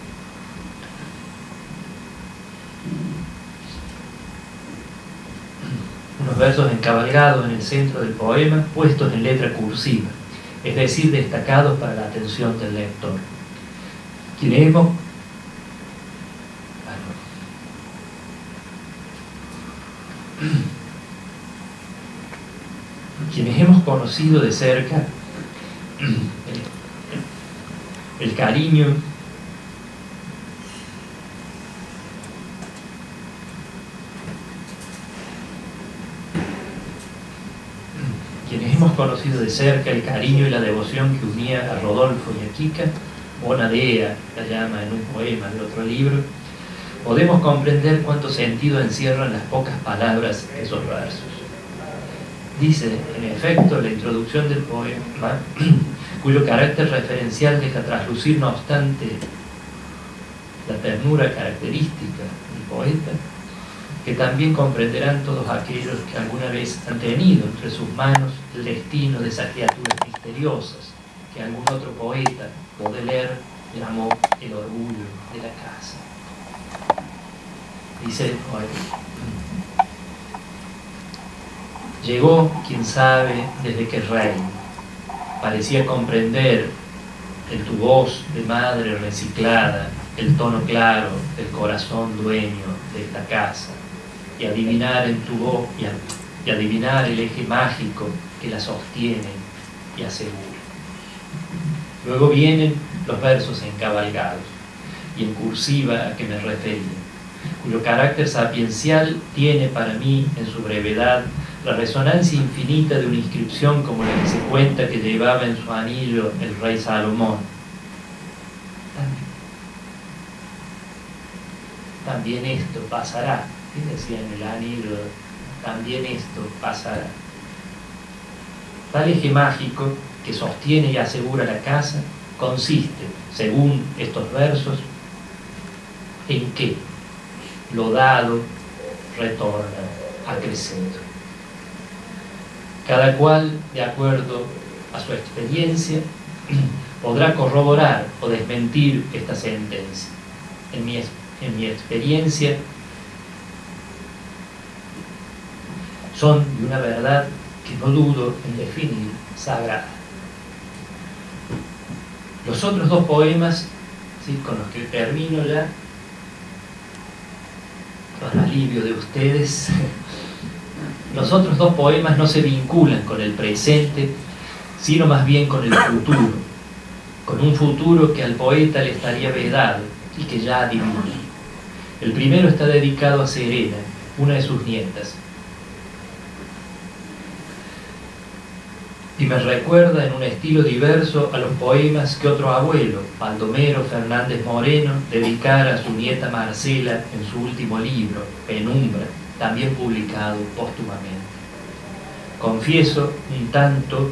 Unos versos encabalgados en el centro del poema, puestos en letra cursiva, es decir, destacados para la atención del lector. Quienes hemos conocido de cerca el cariño y la devoción que unía a Rodolfo y a Kika, Bonadea la llama en un poema de otro libro, podemos comprender cuánto sentido encierran las pocas palabras de esos versos. Dice, en efecto, la introducción del poema, cuyo carácter referencial deja traslucir, no obstante, la ternura característica del poeta, que también comprenderán todos aquellos que alguna vez han tenido entre sus manos el destino de esas criaturas misteriosas que algún otro poeta, Baudelaire, llamó el orgullo de la casa. Dice el poeta: llegó, quién sabe, desde que rey parecía comprender en tu voz de madre reciclada el tono claro del corazón dueño de esta casa, y adivinar en tu voz y adivinar el eje mágico que la sostiene y asegura. Luego vienen los versos encabalgados y en cursiva a que me refería, cuyo carácter sapiencial tiene para mí en su brevedad la resonancia infinita de una inscripción como la que se cuenta que llevaba en su anillo el rey Salomón. también esto pasará. ¿Qué decía en el anillo? También esto pasará. Tal eje mágico que sostiene y asegura la casa consiste, según estos versos, en que lo dado retorna acreciendo. Cada cual, de acuerdo a su experiencia, podrá corroborar o desmentir esta sentencia. En mi experiencia, son de una verdad que no dudo en definir sagrada. Los otros dos poemas, ¿sí?, con los que termino ya, para alivio de ustedes, los otros dos poemas no se vinculan con el presente, sino más bien con el futuro, con un futuro que al poeta le estaría vedado y que ya adivina. El primero está dedicado a Serena, una de sus nietas, y me recuerda en un estilo diverso a los poemas que otro abuelo, Baldomero Fernández Moreno, dedicara a su nieta Marcela en su último libro, Penumbra, también publicado póstumamente. Confieso un tanto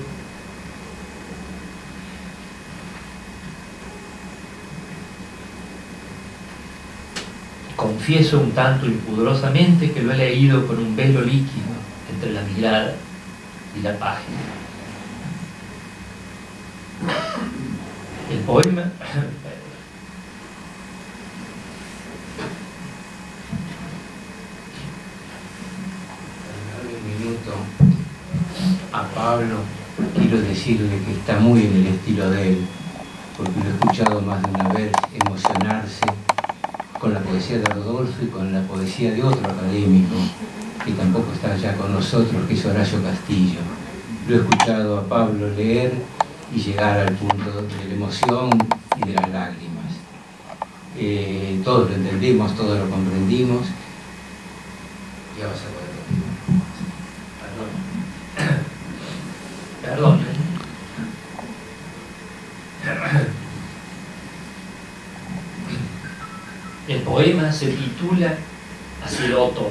impudorosamente que lo he leído con un velo líquido entre la mirada y la página. El poema un minuto a Pablo, quiero decirle que está muy en el estilo de él, porque lo he escuchado más de una vez emocionarse con la poesía de Rodolfo y con la poesía de otro académico que tampoco está ya con nosotros, que es Horacio Castillo. Lo he escuchado a Pablo leer y llegar al punto de la emoción y de las lágrimas. Todos lo entendimos, todos lo comprendimos. Ya vas a poder. Perdón. El poema se titula Hacia el otoño.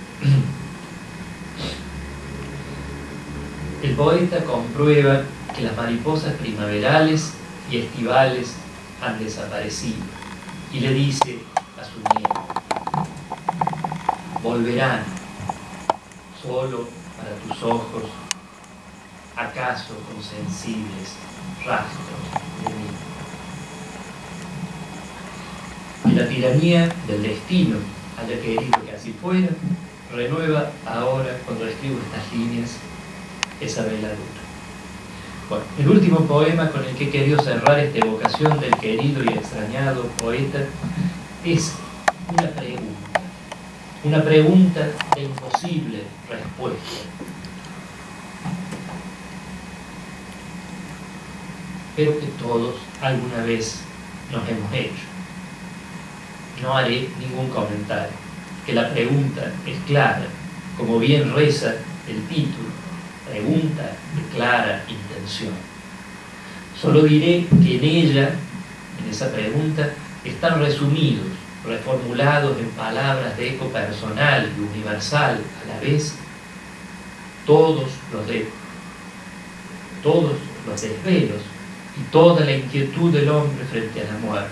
El poeta comprueba que las mariposas primaverales y estivales han desaparecido y le dice a su nieto: volverán solo para tus ojos, acaso con sensibles rastros de mí. Y la tiranía del destino, haya querido que así fuera, renueva ahora, cuando escribo estas líneas, esa veladura. Bueno, el último poema con el que he querido cerrar esta evocación del querido y extrañado poeta es una pregunta de imposible respuesta, pero que todos alguna vez nos hemos hecho. No haré ningún comentario, que la pregunta es clara, como bien reza el título, pregunta de clara intención. Solo diré que en ella, en esa pregunta, están resumidos, reformulados en palabras de eco personal y universal a la vez, todos los desvelos y toda la inquietud del hombre frente a la muerte.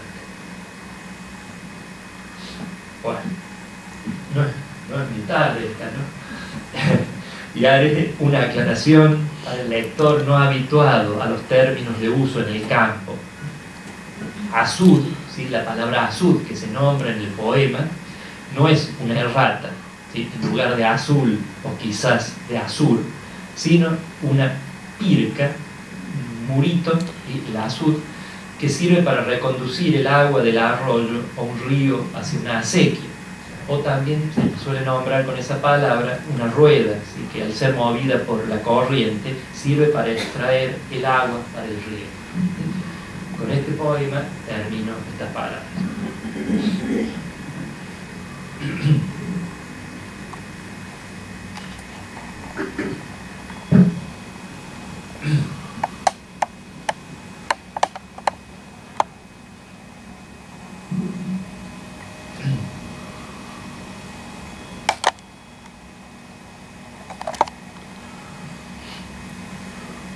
Bueno, no es mi tarde esta, ¿no? Y haré una aclaración para el lector no habituado a los términos de uso en el campo. Azud, ¿sí?, la palabra azud que se nombra en el poema, no es una errata, ¿sí?, en lugar de azul o quizás de azul, sino una pirca, un murito, y la azud, que sirve para reconducir el agua del arroyo o un río hacia una acequia. O también se suele nombrar con esa palabra una rueda, ¿sí?, que al ser movida por la corriente sirve para extraer el agua para el río. Con este poema termino estas palabras.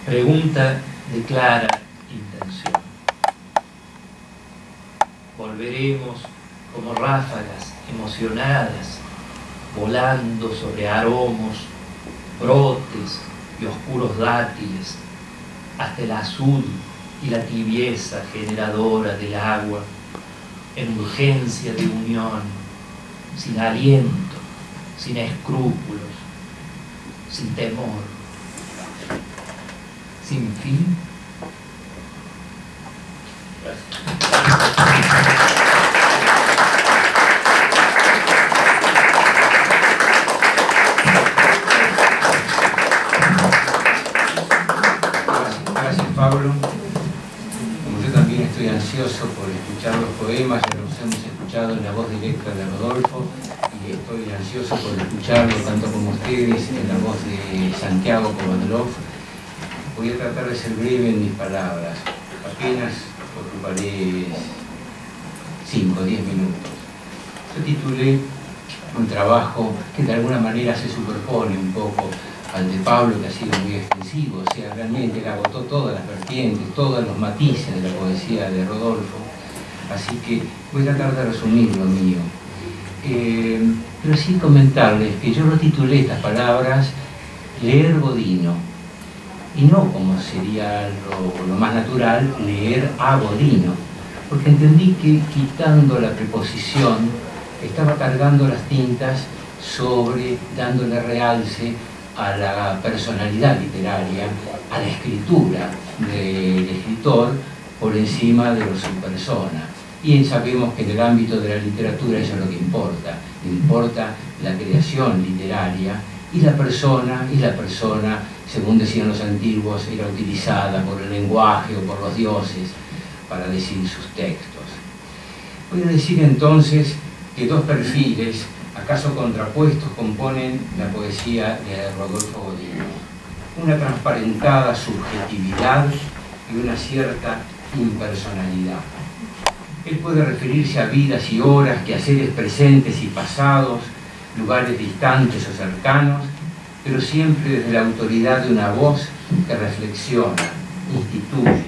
Pregunta de clara intención. Volveremos como ráfagas emocionadas, volando sobre aromos, brotes y oscuros dátiles, hasta el azul y la tibieza generadora del agua, en urgencia de unión, sin aliento, sin escrúpulos, sin temor, sin fin. Gracias, Pablo. Como yo también estoy ansioso por escuchar los poemas, ya los hemos escuchado en la voz directa de Rodolfo, y estoy ansioso por escucharlo tanto como ustedes en la voz de Santiago Kovadlov. Voy a tratar de ser breve en mis palabras, apenas ocuparé 5 o 10 minutos. Yo titulé un trabajo que de alguna manera se superpone un poco al de Pablo, que ha sido muy extensivo, o sea, realmente él agotó todas las vertientes, todos los matices de la poesía de Rodolfo, así que voy a tratar de resumir lo mío. Pero sí comentarles que yo lo titulé estas palabras leer Godino, y no como sería lo más natural, leer a Godino, porque entendí que quitando la preposición estaba cargando las tintas sobre, dándole realce a la personalidad literaria, a la escritura del escritor por encima de su persona. Y sabemos que en el ámbito de la literatura eso es lo que importa la creación literaria, y la persona, según decían los antiguos, era utilizada por el lenguaje o por los dioses para decir sus textos. Voy a decir entonces que dos perfiles, acaso contrapuestos, componen la poesía de Rodolfo Godino. Una transparentada subjetividad y una cierta impersonalidad. Él puede referirse a vidas y horas, quehaceres presentes y pasados, lugares distantes o cercanos, pero siempre desde la autoridad de una voz que reflexiona, instituye,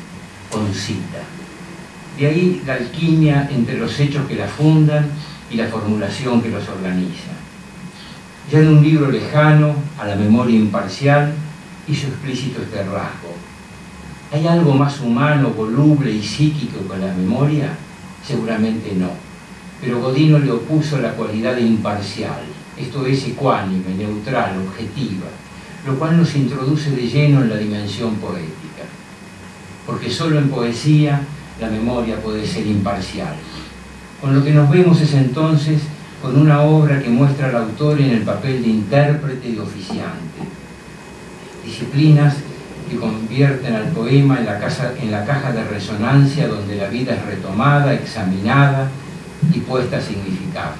concita. De ahí la alquimia entre los hechos que la fundan y la formulación que los organiza. Ya en un libro lejano, a la memoria imparcial, hizo explícito este rasgo. ¿Hay algo más humano, voluble y psíquico que la memoria? Seguramente no. Pero Godino le opuso la cualidad de imparcial, esto es ecuánime, neutral, objetiva, lo cual nos introduce de lleno en la dimensión poética. Porque solo en poesía la memoria puede ser imparcial. Con lo que nos vemos es entonces con una obra que muestra al autor en el papel de intérprete y oficiante. Disciplinas que convierten al poema en la caja de resonancia donde la vida es retomada, examinada y puesta a significar.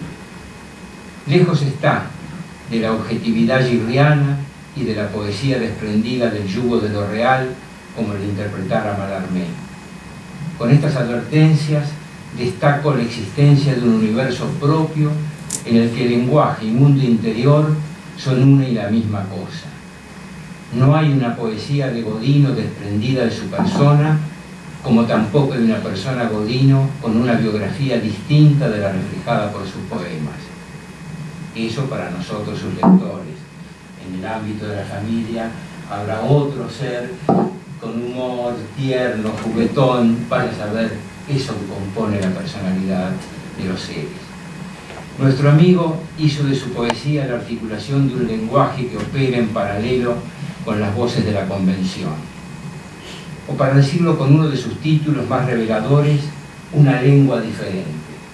Lejos está de la objetividad gibriana y de la poesía desprendida del yugo de lo real, como lo interpretara Mallarmé. Con estas advertencias destaco la existencia de un universo propio en el que lenguaje y mundo interior son una y la misma cosa. No hay una poesía de Godino desprendida de su persona, como tampoco hay una persona Godino con una biografía distinta de la reflejada por sus poemas. Eso para nosotros, sus lectores. En el ámbito de la familia habrá otro ser con humor tierno, juguetón, para saber eso que compone la personalidad de los seres. Nuestro amigo hizo de su poesía la articulación de un lenguaje que opera en paralelo con las voces de la convención. O para decirlo con uno de sus títulos más reveladores, una lengua diferente.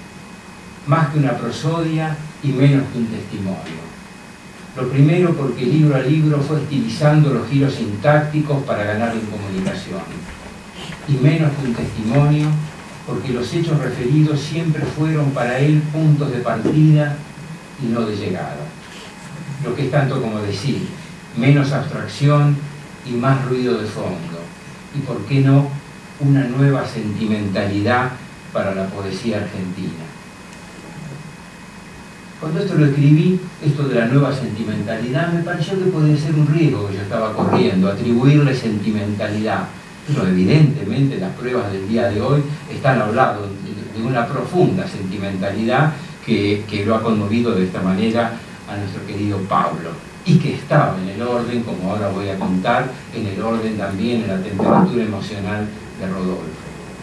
Más que una prosodia y menos que un testimonio. Lo primero porque libro a libro fue estilizando los giros sintácticos para ganar en comunicación. Y menos que un testimonio porque los hechos referidos siempre fueron para él puntos de partida y no de llegada. Lo que es tanto como decir, menos abstracción y más ruido de fondo. Y por qué no, una nueva sentimentalidad para la poesía argentina. Cuando esto lo escribí, esto de la nueva sentimentalidad, me pareció que podía ser un riesgo que yo estaba corriendo, atribuirle sentimentalidad. Pero evidentemente las pruebas del día de hoy están hablando de una profunda sentimentalidad que lo ha conmovido de esta manera a nuestro querido Pablo, y que estaba en el orden, como ahora voy a contar, en el orden también, en la temperatura emocional de Rodolfo.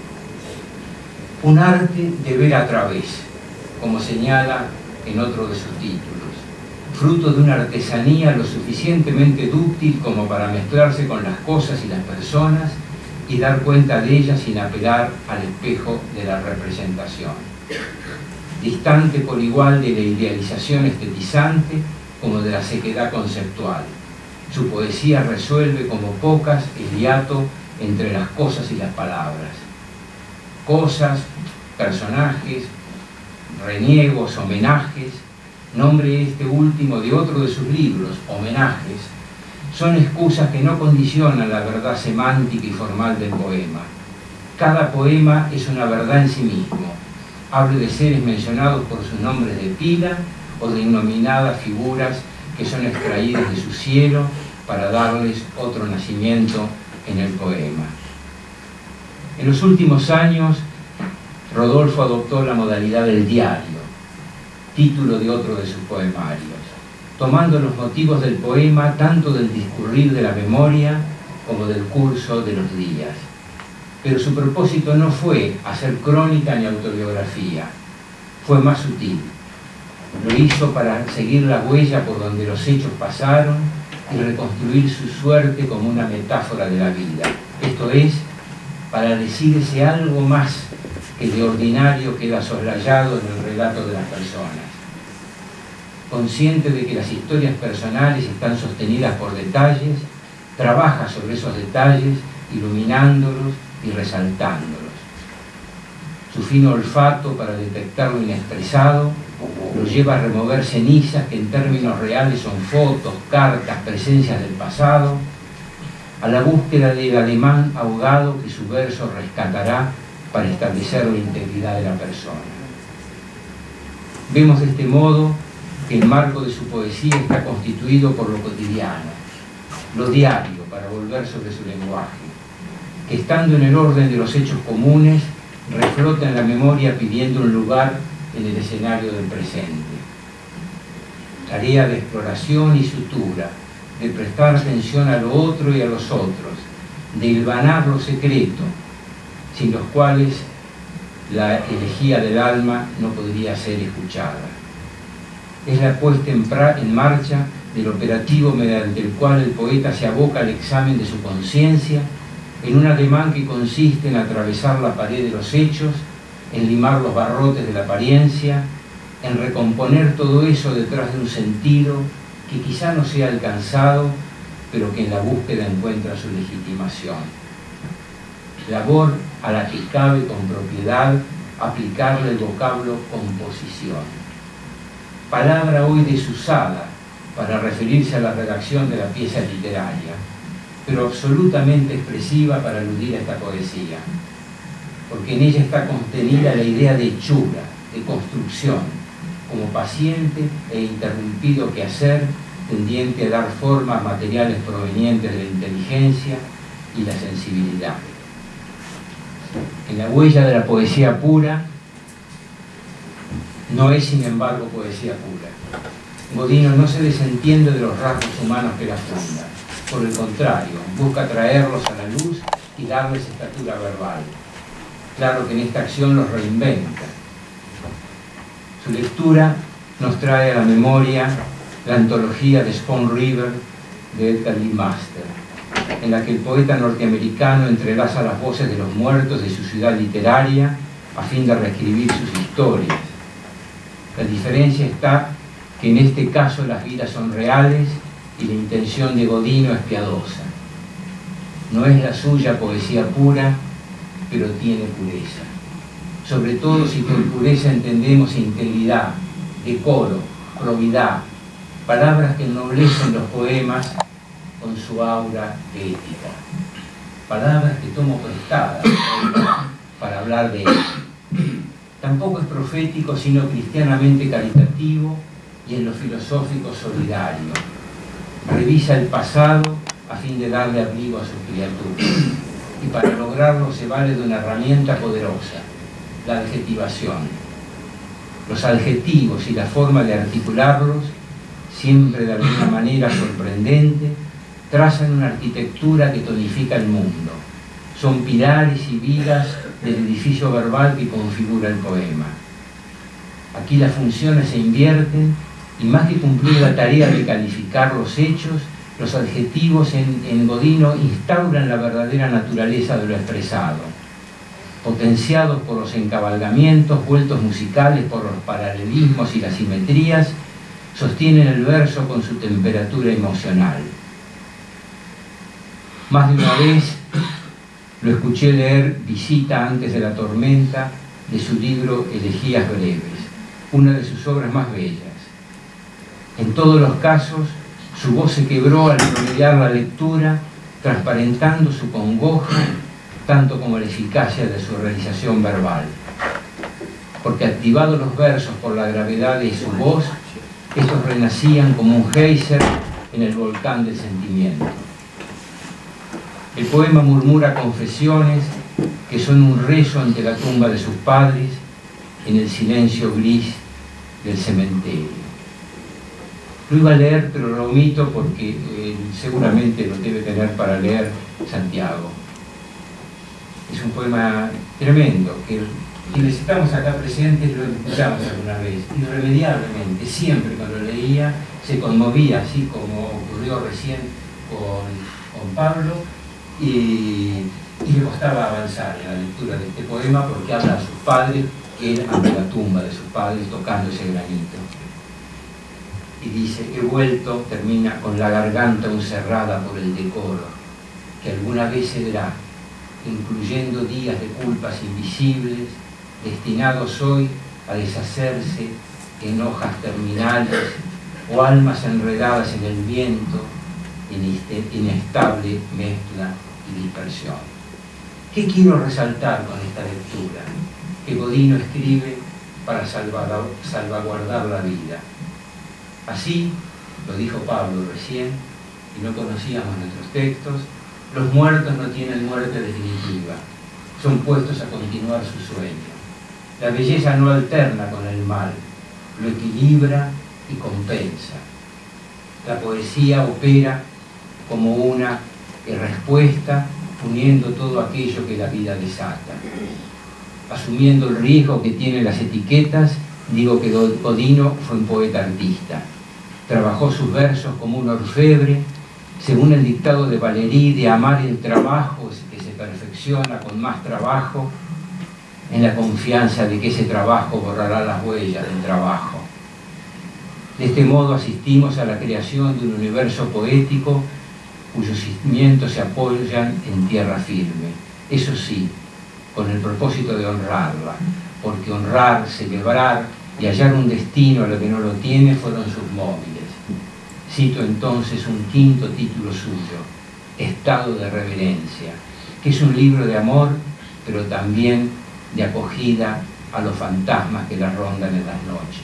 Un arte de ver a través, como señala en otro de sus títulos, fruto de una artesanía lo suficientemente dúctil como para mezclarse con las cosas y las personas y dar cuenta de ellas sin apelar al espejo de la representación. Distante por igual de la idealización estetizante como de la sequedad conceptual. Su poesía resuelve como pocas el hiato entre las cosas y las palabras. Cosas, personajes, reniegos, homenajes, nombre este último de otro de sus libros, Homenajes, son excusas que no condicionan la verdad semántica y formal del poema. Cada poema es una verdad en sí mismo, hable de seres mencionados por sus nombres de pila o de innominadas figuras que son extraídas de su cielo para darles otro nacimiento en el poema. En los últimos años, Rodolfo adoptó la modalidad del diario, título de otro de sus poemarios, tomando los motivos del poema tanto del discurrir de la memoria como del curso de los días. Pero su propósito no fue hacer crónica ni autobiografía, fue más sutil. Lo hizo para seguir la huella por donde los hechos pasaron y reconstruir su suerte como una metáfora de la vida. Esto es, para decir ese algo más que de ordinario queda soslayado en el relato de las personas. Consciente de que las historias personales están sostenidas por detalles, trabaja sobre esos detalles, iluminándolos y resaltándolos. Su fino olfato para detectar lo inexpresado lo lleva a remover cenizas que en términos reales son fotos, cartas, presencias del pasado, a la búsqueda del alemán ahogado que su verso rescatará para establecer la integridad de la persona. Vemos de este modo que el marco de su poesía está constituido por lo cotidiano, lo diario para volver sobre su lenguaje, que estando en el orden de los hechos comunes, reflota en la memoria pidiendo un lugar en el escenario del presente. Tarea de exploración y sutura, de prestar atención a lo otro y a los otros, de hilvanar lo secreto, sin los cuales la elegía del alma no podría ser escuchada. Es la puesta en marcha del operativo mediante el cual el poeta se aboca al examen de su conciencia en un ademán que consiste en atravesar la pared de los hechos, en limar los barrotes de la apariencia, en recomponer todo eso detrás de un sentido que quizá no sea alcanzado, pero que en la búsqueda encuentra su legitimación. Labor a la que cabe con propiedad aplicarle el vocablo composición. Palabra hoy desusada para referirse a la redacción de la pieza literaria, pero absolutamente expresiva para aludir a esta poesía, porque en ella está contenida la idea de hechura, de construcción, como paciente e interrumpido quehacer tendiente a dar forma a materiales provenientes de la inteligencia y la sensibilidad. En la huella de la poesía pura no es, sin embargo, poesía pura. Godino no se desentiende de los rasgos humanos que la fundan. Por el contrario, busca traerlos a la luz y darles estatura verbal. Claro que en esta acción los reinventa. Su lectura nos trae a la memoria la antología de Spoon River de Edgar Lee Master, en la que el poeta norteamericano entrelaza las voces de los muertos de su ciudad literaria a fin de reescribir sus historias. La diferencia está que en este caso las vidas son reales y la intención de Godino es piadosa. No es la suya poesía pura, pero tiene pureza. Sobre todo si por pureza entendemos integridad, decoro, probidad, palabras que ennoblecen los poemas con su aura ética. Palabras que tomo prestadas para hablar de él. Tampoco es profético, sino cristianamente caritativo y en lo filosófico solidario. Revisa el pasado a fin de darle abrigo a sus criaturas. Y para lograrlo se vale de una herramienta poderosa, la adjetivación. Los adjetivos y la forma de articularlos, siempre de alguna manera sorprendente, trazan una arquitectura que tonifica el mundo. Son pilares y vigas del edificio verbal que configura el poema. Aquí las funciones se invierten y más que cumplir la tarea de calificar los hechos, los adjetivos en Godino instauran la verdadera naturaleza de lo expresado. Potenciados por los encabalgamientos, vueltos musicales por los paralelismos y las simetrías, sostienen el verso con su temperatura emocional. Más de una vez lo escuché leer Visita antes de la tormenta de su libro Elegías breves, una de sus obras más bellas. En todos los casos, su voz se quebró al promediar la lectura, transparentando su congoja, tanto como la eficacia de su realización verbal. Porque activados los versos por la gravedad de su voz, estos renacían como un geyser en el volcán del sentimiento. El poema murmura confesiones que son un rezo ante la tumba de sus padres en el silencio gris del cementerio. Lo iba a leer, pero lo omito porque seguramente lo debe tener para leer Santiago. Es un poema tremendo, que quienes estamos acá presentes lo escuchamos alguna vez, irremediablemente, siempre cuando lo leía se conmovía, así como ocurrió recién con Pablo, y le costaba avanzar en la lectura de este poema porque habla de sus padres, que él ante la tumba de sus padres tocando ese granito. Y dice, he vuelto, termina con la garganta encerrada por el decoro, que alguna vez se verá, incluyendo días de culpas invisibles, destinados hoy a deshacerse en hojas terminales o almas enredadas en el viento, en inestable mezcla y dispersión. ¿Qué quiero resaltar con esta lectura? Que Godino escribe para salvaguardar la vida. Así, lo dijo Pablo recién, y no conocíamos nuestros textos, los muertos no tienen muerte definitiva, son puestos a continuar su sueño. La belleza no alterna con el mal, lo equilibra y compensa. La poesía opera como una respuesta, uniendo todo aquello que la vida desata. Asumiendo el riesgo que tienen las etiquetas, digo que Godino fue un poeta artista. Trabajó sus versos como un orfebre, según el dictado de Valéry, de amar el trabajo que se perfecciona con más trabajo, en la confianza de que ese trabajo borrará las huellas del trabajo. De este modo asistimos a la creación de un universo poético cuyos cimientos se apoyan en tierra firme. Eso sí, con el propósito de honrarla, porque honrar, celebrar y hallar un destino a lo que no lo tiene fueron sus móviles. Cito entonces un quinto título suyo, Estado de Reverencia, que es un libro de amor, pero también de acogida a los fantasmas que la rondan en las noches.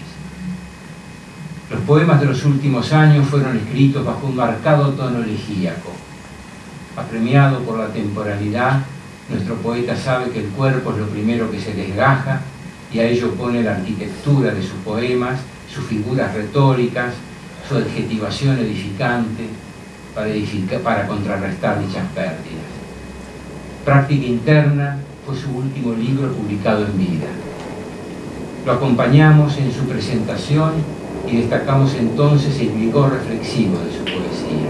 Los poemas de los últimos años fueron escritos bajo un marcado tono elegíaco. Apremiado por la temporalidad, nuestro poeta sabe que el cuerpo es lo primero que se desgaja y a ello pone la arquitectura de sus poemas, sus figuras retóricas, su adjetivación edificante para contrarrestar dichas pérdidas. Práctica Interna fue su último libro publicado en vida. Lo acompañamos en su presentación y destacamos entonces el vigor reflexivo de su poesía.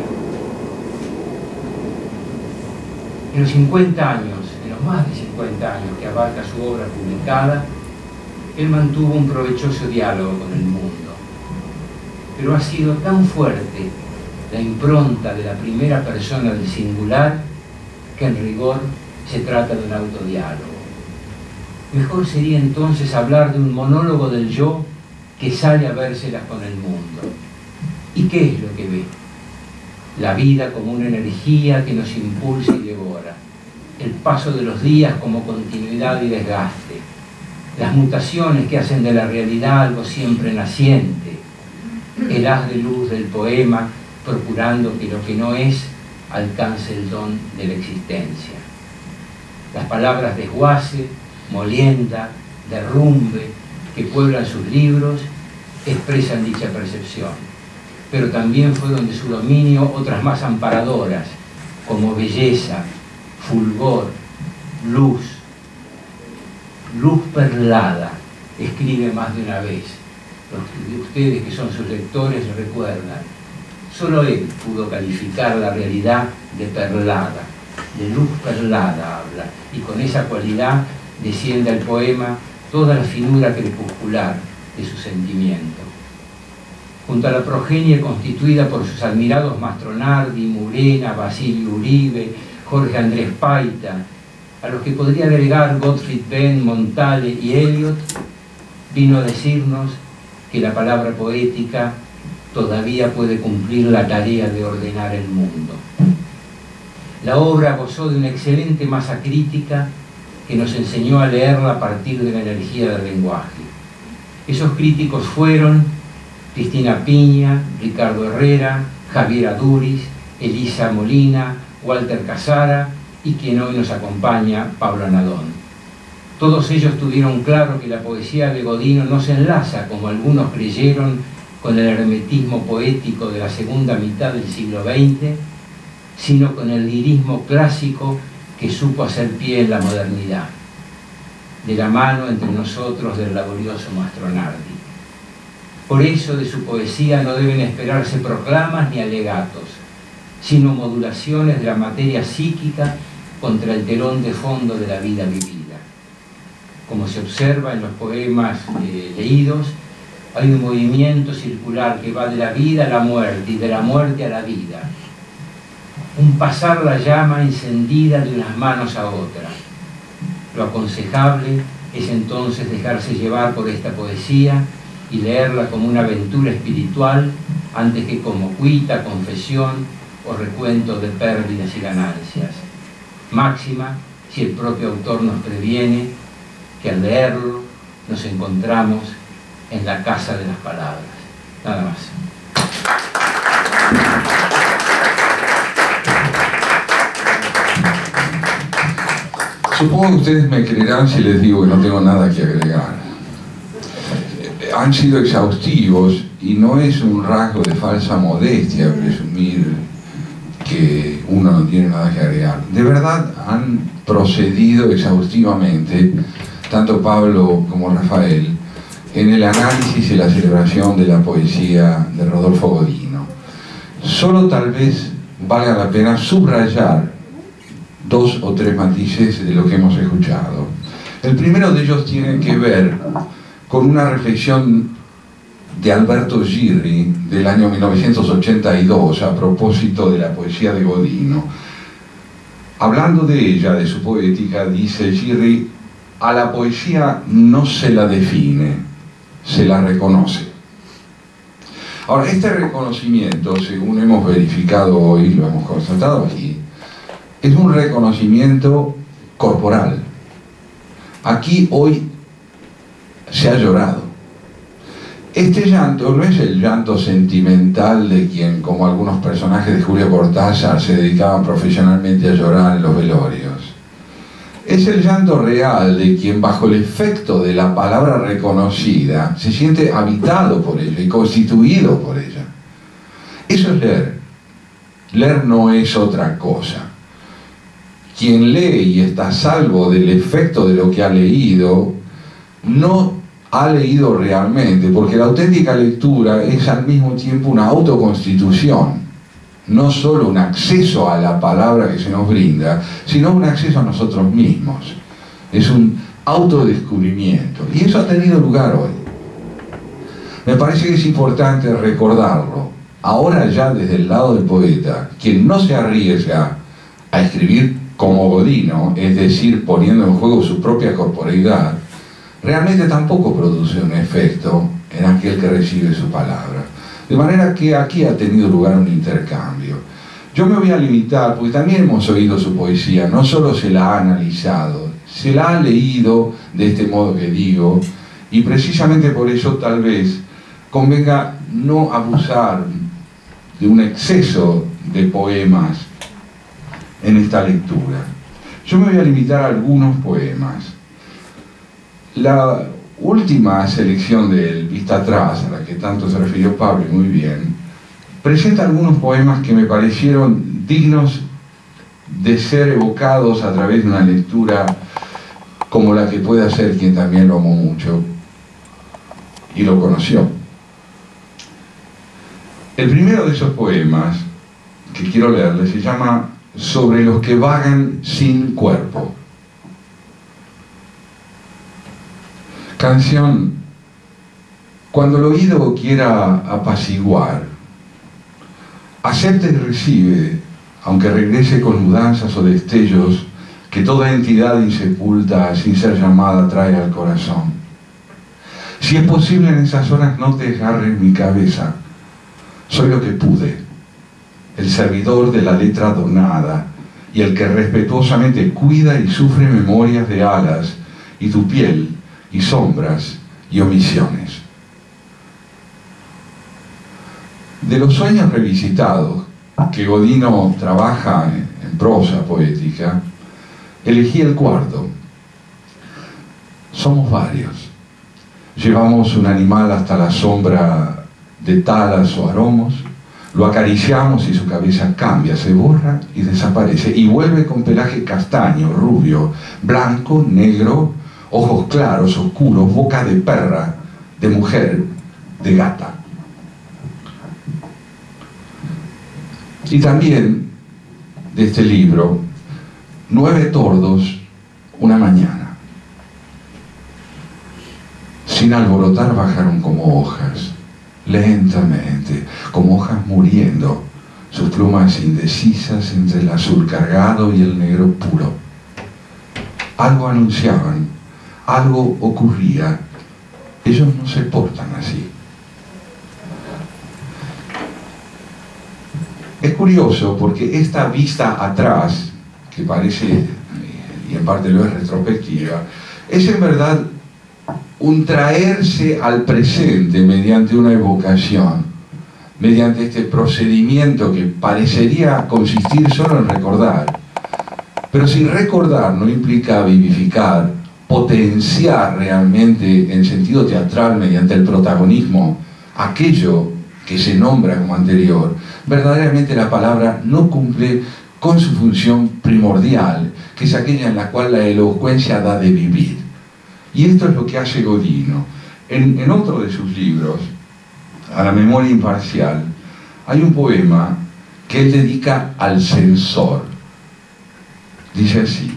En los 50 años, en los más de 50 años que abarca su obra publicada, él mantuvo un provechoso diálogo con el mundo. Pero ha sido tan fuerte la impronta de la primera persona del singular que en rigor se trata de un autodiálogo. Mejor sería entonces hablar de un monólogo del yo que sale a vérselas con el mundo. ¿Y qué es lo que ve? La vida como una energía que nos impulsa y devora, el paso de los días como continuidad y desgaste, las mutaciones que hacen de la realidad algo siempre naciente, el haz de luz del poema procurando que lo que no es alcance el don de la existencia. Las palabras desguace, molienda, derrumbe que pueblan sus libros expresan dicha percepción, pero también fueron de su dominio otras más amparadoras, como belleza, fulgor, luz. Luz perlada, escribe más de una vez. Los de ustedes que son sus lectores recuerdan. Solo él pudo calificar la realidad de perlada, de luz perlada habla, y con esa cualidad desciende al poema toda la finura crepuscular de su sentimiento. Junto a la progenie constituida por sus admirados Mastronardi, Murena, Basilio Uribe, Jorge Andrés Paita, a los que podría agregar Gottfried Benn, Montale y Eliot, vino a decirnos que la palabra poética todavía puede cumplir la tarea de ordenar el mundo. La obra gozó de una excelente masa crítica que nos enseñó a leerla a partir de la energía del lenguaje. Esos críticos fueron Cristina Piña, Ricardo Herrera, Javier Aduriz, Elisa Molina, Walter Casara y quien hoy nos acompaña, Pablo Anadón. Todos ellos tuvieron claro que la poesía de Godino no se enlaza, como algunos creyeron, con el hermetismo poético de la segunda mitad del siglo XX, sino con el lirismo clásico que supo hacer pie en la modernidad, de la mano entre nosotros del laborioso Mastronardi. Por eso de su poesía no deben esperarse proclamas ni alegatos, sino modulaciones de la materia psíquica contra el telón de fondo de la vida vivida. Como se observa en los poemas leídos, hay un movimiento circular que va de la vida a la muerte y de la muerte a la vida. Un pasar la llama encendida de unas manos a otras. Lo aconsejable es entonces dejarse llevar por esta poesía y leerla como una aventura espiritual antes que como cuita, confesión o recuento de pérdidas y ganancias. Máxima si el propio autor nos previene que al leerlo nos encontramos en la casa de las palabras. Nada más. Supongo que ustedes me creerán si les digo que no tengo nada que agregar. Han sido exhaustivos y no es un rasgo de falsa modestia presumir que uno no tiene nada que agregar. De verdad han procedido exhaustivamente, tanto Pablo como Rafael, en el análisis y la celebración de la poesía de Rodolfo Godino. Solo tal vez valga la pena subrayar 2 o 3 matices de lo que hemos escuchado. El primero de ellos tiene que ver con una reflexión de Alberto Girri del año 1982 a propósito de la poesía de Godino. Hablando de ella, de su poética, dice Girri: a la poesía no se la define, se la reconoce. Ahora, este reconocimiento, según hemos verificado hoy, lo hemos constatado aquí, es un reconocimiento corporal. Aquí hoy se ha llorado. Este llanto no es el llanto sentimental de quien, como algunos personajes de Julio Cortázar, se dedicaban profesionalmente a llorar en los velorios. Es el llanto real de quien, bajo el efecto de la palabra reconocida, se siente habitado por ella y constituido por ella. Eso es leer. Leer no es otra cosa. Quien lee y está a salvo del efecto de lo que ha leído, no ha leído realmente, porque la auténtica lectura es al mismo tiempo una autoconstitución, no solo un acceso a la palabra que se nos brinda, sino un acceso a nosotros mismos. Es un autodescubrimiento, y eso ha tenido lugar hoy. Me parece que es importante recordarlo, ahora ya desde el lado del poeta, quien no se arriesga a escribir como Godino, es decir, poniendo en juego su propia corporeidad, realmente tampoco produce un efecto en aquel que recibe su palabra. De manera que aquí ha tenido lugar un intercambio. Yo me voy a limitar, porque también hemos oído su poesía, no solo se la ha analizado, se la ha leído de este modo que digo, y precisamente por eso tal vez convenga no abusar de un exceso de poemas en esta lectura. Yo me voy a limitar a algunos poemas. La última selección del Vista Atrás, a la que tanto se refirió Pablo muy bien, presenta algunos poemas que me parecieron dignos de ser evocados a través de una lectura como la que puede hacer quien también lo amó mucho y lo conoció. El primero de esos poemas que quiero leerles se llama Sobre los que vagan sin cuerpo. Canción: cuando el oído quiera apaciguar, acepta y recibe, aunque regrese con mudanzas o destellos que toda entidad insepulta sin ser llamada trae al corazón. Si es posible en esas horas no te desgarres mi cabeza, soy lo que pude, el servidor de la letra donada y el que respetuosamente cuida y sufre memorias de alas y tu piel y sombras y omisiones. De los sueños revisitados que Godino trabaja en prosa poética, elegí el cuarto. Somos varios. Llevamos un animal hasta la sombra de talas o aromos, lo acariciamos y su cabeza cambia, se borra y desaparece, y vuelve con pelaje castaño, rubio, blanco, negro, ojos claros, oscuros, boca de perra, de mujer, de gata. Y también de este libro, 9 tordos una mañana. Sin alborotar bajaron como hojas, lentamente, como hojas muriendo, sus plumas indecisas entre el azul cargado y el negro puro. Algo anunciaban, algo ocurría. Ellos no se portan así. Es curioso porque esta vista atrás, que parece, y en parte lo es retrospectiva, es en verdad un traerse al presente mediante una evocación, mediante este procedimiento que parecería consistir solo en recordar. Pero si recordar no implica vivificar, potenciar realmente en sentido teatral mediante el protagonismo aquello que se nombra como anterior, verdaderamente la palabra no cumple con su función primordial, que es aquella en la cual la elocuencia da de vivir. Y esto es lo que hace Godino. En otro de sus libros, A la memoria imparcial, hay un poema que él dedica al censor. Dice así: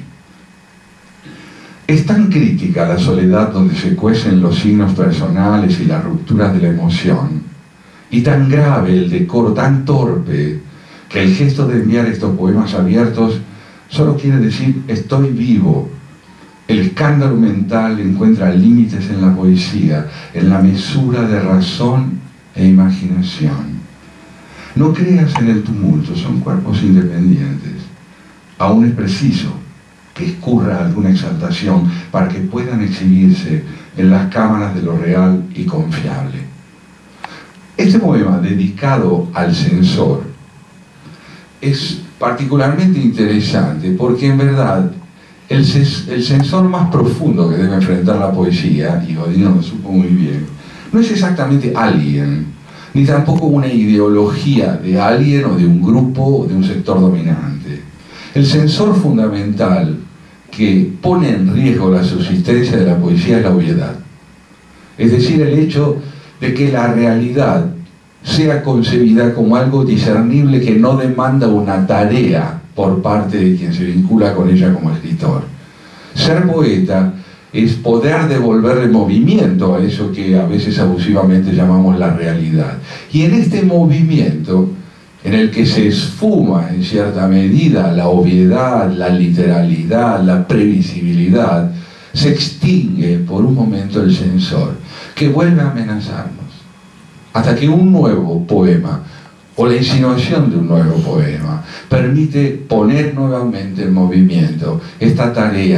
es tan crítica la soledad donde se cuecen los signos personales y las rupturas de la emoción, y tan grave el decoro, tan torpe, que el gesto de enviar estos poemas abiertos solo quiere decir estoy vivo. El escándalo mental encuentra límites en la poesía, en la mesura de razón e imaginación. No creas en el tumulto, son cuerpos independientes. Aún es preciso que escurra alguna exaltación para que puedan exhibirse en las cámaras de lo real y confiable. Este poema dedicado al censor es particularmente interesante porque en verdad el censor más profundo que debe enfrentar la poesía, y Godino lo supo muy bien, no es exactamente alguien, ni tampoco una ideología de alguien o de un grupo o de un sector dominante. El censor fundamental que pone en riesgo la subsistencia de la poesía es la obviedad. Es decir, el hecho de que la realidad sea concebida como algo discernible que no demanda una tarea por parte de quien se vincula con ella como escritor. Ser poeta es poder devolverle movimiento a eso que a veces abusivamente llamamos la realidad. Y en este movimiento, en el que se esfuma en cierta medida la obviedad, la literalidad, la previsibilidad, se extingue por un momento el censor, que vuelve a amenazarnos, hasta que un nuevo poema, o la insinuación de un nuevo poema, permite poner nuevamente en movimiento esta tarea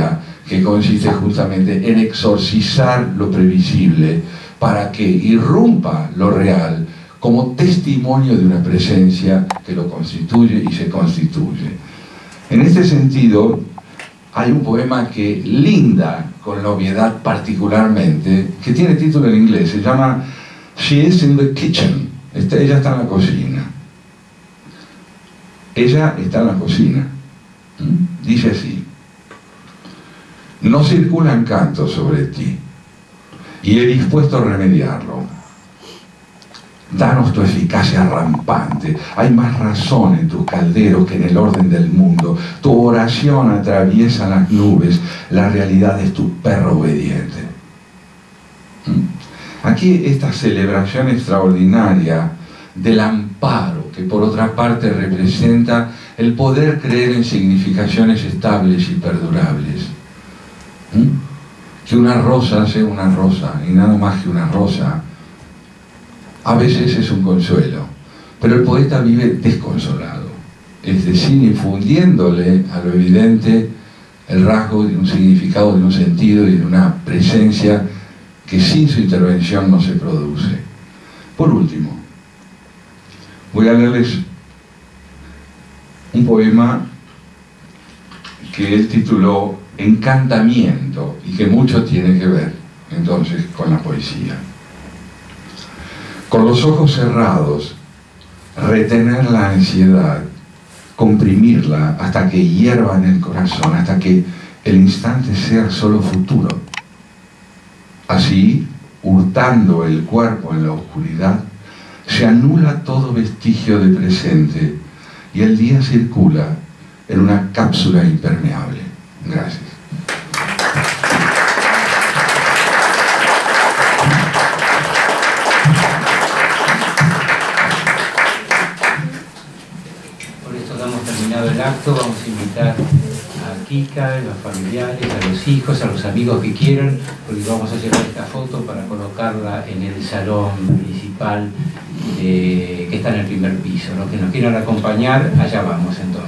que consiste justamente en exorcizar lo previsible para que irrumpa lo real como testimonio de una presencia que lo constituye y se constituye. En este sentido, hay un poema que linda con la obviedad particularmente, que tiene título en inglés, se llama She is in the kitchen. Ella está en la cocina. Ella está en la cocina. Dice así: no circulan cantos sobre ti, y he dispuesto a remediarlo. Danos tu eficacia rampante. Hay más razón en tus calderos que en el orden del mundo. Tu oración atraviesa las nubes. La realidad es tu perro obediente. Aquí esta celebración extraordinaria del amparo, que por otra parte representa el poder creer en significaciones estables y perdurables. Que una rosa sea una rosa y nada más que una rosa, a veces es un consuelo, pero el poeta vive desconsolado, es decir, infundiéndole a lo evidente el rasgo de un significado, de un sentido y de una presencia que sin su intervención no se produce. Por último, voy a leerles un poema que él tituló Encantamiento y que mucho tiene que ver entonces con la poesía. Con los ojos cerrados, retener la ansiedad, comprimirla hasta que hierva en el corazón, hasta que el instante sea solo futuro. Así, hurtando el cuerpo en la oscuridad, se anula todo vestigio de presente y el día circula en una cápsula impermeable. Gracias. Por esto damos terminado el acto. Vamos a invitar a Kika, a los familiares, a los hijos, a los amigos que quieran, porque vamos a llevar esta foto para colocarla en el salón principal que está en el primer piso. Los que nos quieran acompañar, allá vamos entonces.